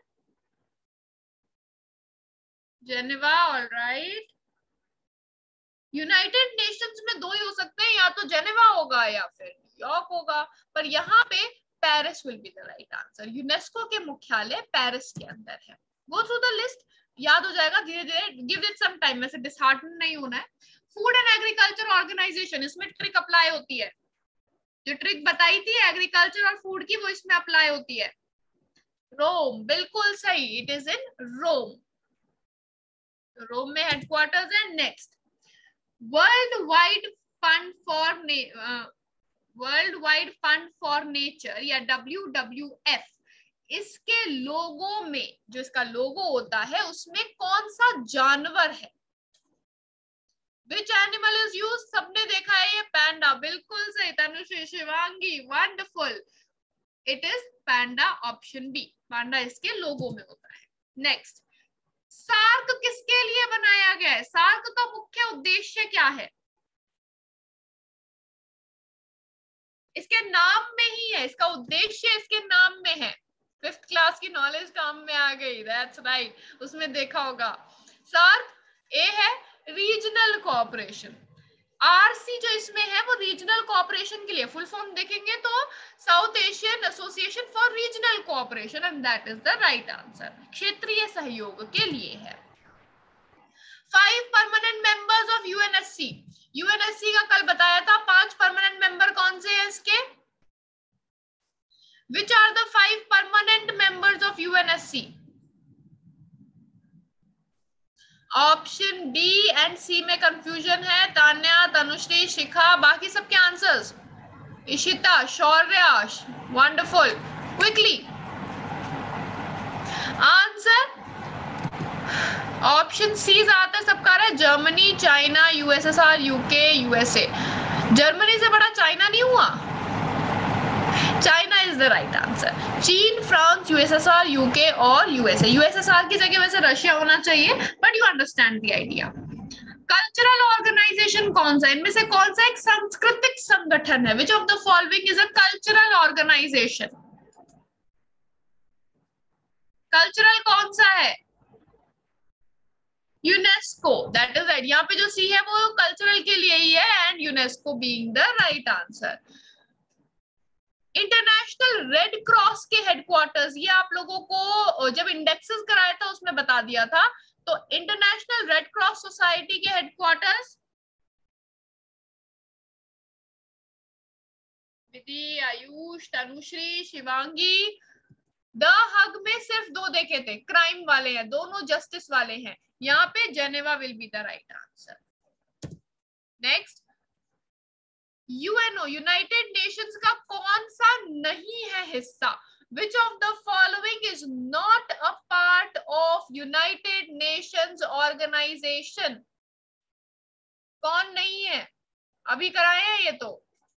Geneva, alright. United Nations में दो ही हो सकते हैं, या तो जेनेवा होगा या फिर न्यूयॉर्क होगा, पर यहाँ पे Paris will be the right answer. UNESCO के मुख्यालय पेरिस के अंदर है। गो थ्रू द लिस्ट, याद हो जाएगा धीरे धीरे, गिव इट सम टाइम, वैसे डिसहार्टन नहीं होना है। फूड एंड एग्रीकल्चर ऑर्गेनाइजेशन, इसमें ट्रिक अप्लाई होती है। जो ट्रिक बताई थी एग्रीकल्चर और फूड की, वो इसमें अप्लाई होती है। रोम, बिल्कुल सही, इट इज इन रोम। रोम में हेडक्वार्टर्स है। Next, world wide fund for world wide fund for nature या डब्ल्यू डब्ल्यू एफ, इसके लोगो में, जो इसका लोगो होता है उसमें कौन सा जानवर है? Which animal is use? सबने देखा है ये पैंडा, बिल्कुल सही Tanushree, Shivangi, wonderful, it is panda, option B, panda इसके लोगो में होता है। नेक्स्ट, सार्क किसके लिए बनाया गया है? सार्क का मुख्य उद्देश्य क्या है? इसके नाम में ही है, इसका उद्देश्य इसके नाम में है। फिफ्थ क्लास की नॉलेज काम में आ गई, दैट्स राइट, उसमें देखा होगा। सार्क ए है रीजनल कोऑपरेशन, आरसी जो इसमें है वो रीजनल कोऑपरेशन के लिए, फुल फॉर्म देखेंगे तो South Asian Association for Regional Cooperation, and that is the right answer, क्षेत्रीय सहयोग के लिए है। Five permanent members of UNSC, UNSC का कल बताया था, पांच परमानेंट मेंबर कौन से हैं इसके? Which are the five permanent members of U N S C? Option D and C में कंफ्यूजन है। तान्या, तनुश्री, शिखा, बाकी सबके answers? Ishita, Shaurya, wonderful, quickly answer. Option C आता है सबका, रहा है Germany, China, USSR, UK, USA. Germany से बड़ा चाइना नहीं हुआ, China is the right answer. चीन, फ्रांस, यूएसएसआर, यूके और यूएसए। यूएसएसआर की जगह वैसे रशिया होना चाहिए, but you understand the idea. Cultural organisation कौन सा, इनमें से कौन सा एक सांस्कृतिक संगठन है? Which of the following is a cultural organisation? Cultural कौन सा है? UNESCO, that is right. यहाँ पे जो सी है वो कल्चरल के लिए ही है, and UNESCO being the right answer. International Red Cross के हेडक्वार्टर्स, ये आप लोगों को जब इंडेक्सेस कराया था उसमें बता दिया था, तो इंटरनेशनल रेड क्रॉस सोसाइटी के headquarters? Vidhi, Ayush, Tanushree, Shivangi, the Hague में सिर्फ दो देखे थे, क्राइम वाले हैं, दोनों जस्टिस वाले हैं, यहाँ पे Geneva will be the right answer. Next, UNO United Nations का कौन सा नहीं है हिस्सा? Which of the following is not a part of United Nations organization? कौन नहीं है? अभी कराए हैं ये तो।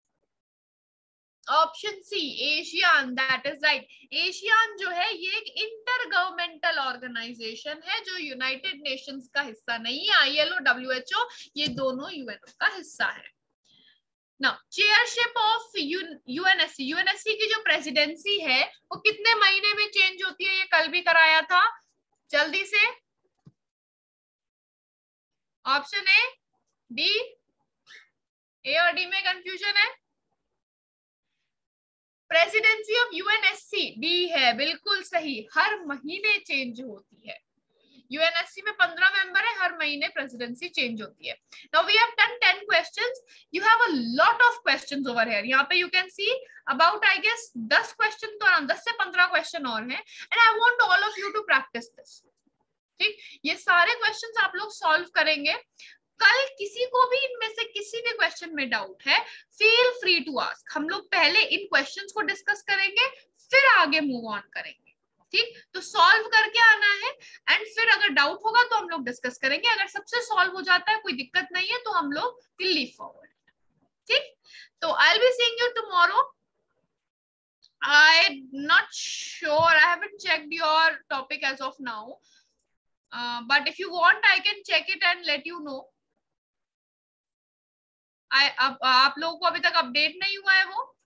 Option C ASEAN, that is right. ASEAN जो है ये एक इंटर गवर्नमेंटल ऑर्गेनाइजेशन है जो यूनाइटेड नेशंस का हिस्सा नहीं है। आईएलओ, डब्ल्यूएचओ ये दोनों यूएनओ का हिस्सा है। Now chairship of UNSC, UNSC की जो प्रेसिडेंसी है वो कितने महीने में चेंज होती है? ये कल भी कराया था, जल्दी से। ऑप्शन ए, डी, ए और डी में कंफ्यूजन है? प्रेसिडेंसी ऑफ यूएनएससी डी है, बिल्कुल सही, हर महीने चेंज होती है। यूएनएससी में पंद्रह मेंबर है, हर महीने प्रेसिडेंसी चेंज होती है। Now we have done ten questions, you have a lot of questions over here. यहाँ पे you can see about I guess दस क्वेश्चन तो दस से पंद्रह क्वेश्चन और हैं, and I want all of you to practise this. ठीक, ये सारे क्वेश्चंस आप लोग सॉल्व करेंगे। कल किसी को भी इनमें से किसी भी क्वेश्चन में डाउट है, फील फ्री टू आस्क। हम लोग पहले इन क्वेश्चंस को डिस्कस करेंगे, फिर आगे मूव ऑन करेंगे। ठीक, तो सॉल्व करके आना है, एंड फिर अगर डाउट होगा तो हम लोग डिस्कस करेंगे। अगर सबसे सॉल्व हो जाता है, कोई दिक्कत नहीं है, तो हम लोग विल लीव फॉरवर्ड। ठीक, तो I will be seeing you tomorrow. I not sure, I haven't checked your topic as of now, but if you want I can check it and let you know. I अब आप लोगों को अभी तक अपडेट नहीं हुआ है वो?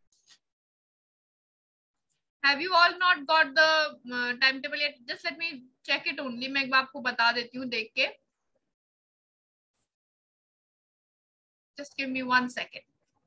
Have you all not got the uh, timetable yet? Just let me check it only. मैं एक बार आपको बता देती हूँ देख के. Just give me one second.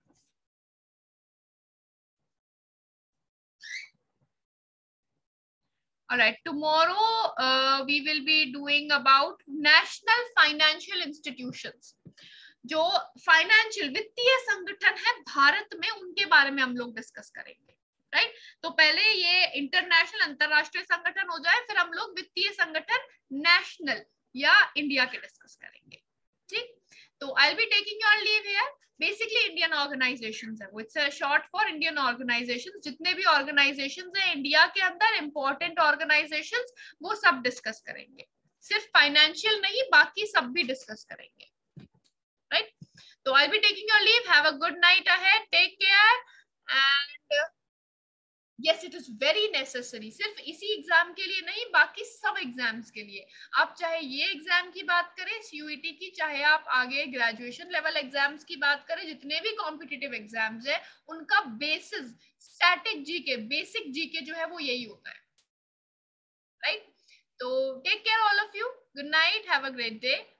All right. Tomorrow uh, we will be doing about national financial institutions. जो फाइनेंशियल वित्तीय संगठन है भारत में, उनके बारे में हम लोग डिस्कस करेंगे। Right right? तो पहले ये इंटरनेशनल अंतरराष्ट्रीय संगठन हो जाए, फिर हम लोग वित्तीय संगठन नेशनल या इंडिया के डिस्कस करेंगे। ठीक, तो I will be taking your leave here. Basically Indian organisations है, it's a short for Indian organisations. जितने भी ऑर्गेनाइजेशंस हैं इंडिया के अंदर, इंपॉर्टेंट ऑर्गेनाइजेशंस, वो सब डिस्कस करेंगे। सिर्फ फाइनेंशियल नहीं, बाकी सब भी डिस्कस करेंगे। राइट, तो I will be taking your leave. Have a good night ahead, take care, and yes, it is very necessary। सिर्फ इसी एग्जाम के लिए नहीं, बाकी सब एग्जाम्स के लिए। आप चाहे ये एग्जाम की बात करें सीयूईटी की, चाहे आप आगे ग्रेजुएशन लेवल एग्जाम्स की बात करें, जितने भी कॉम्पिटिटिव एग्जाम्स है उनका basis static GK, basic GK जो है वो यही होता है। राइट, तो take care all of you, good night, have a great day.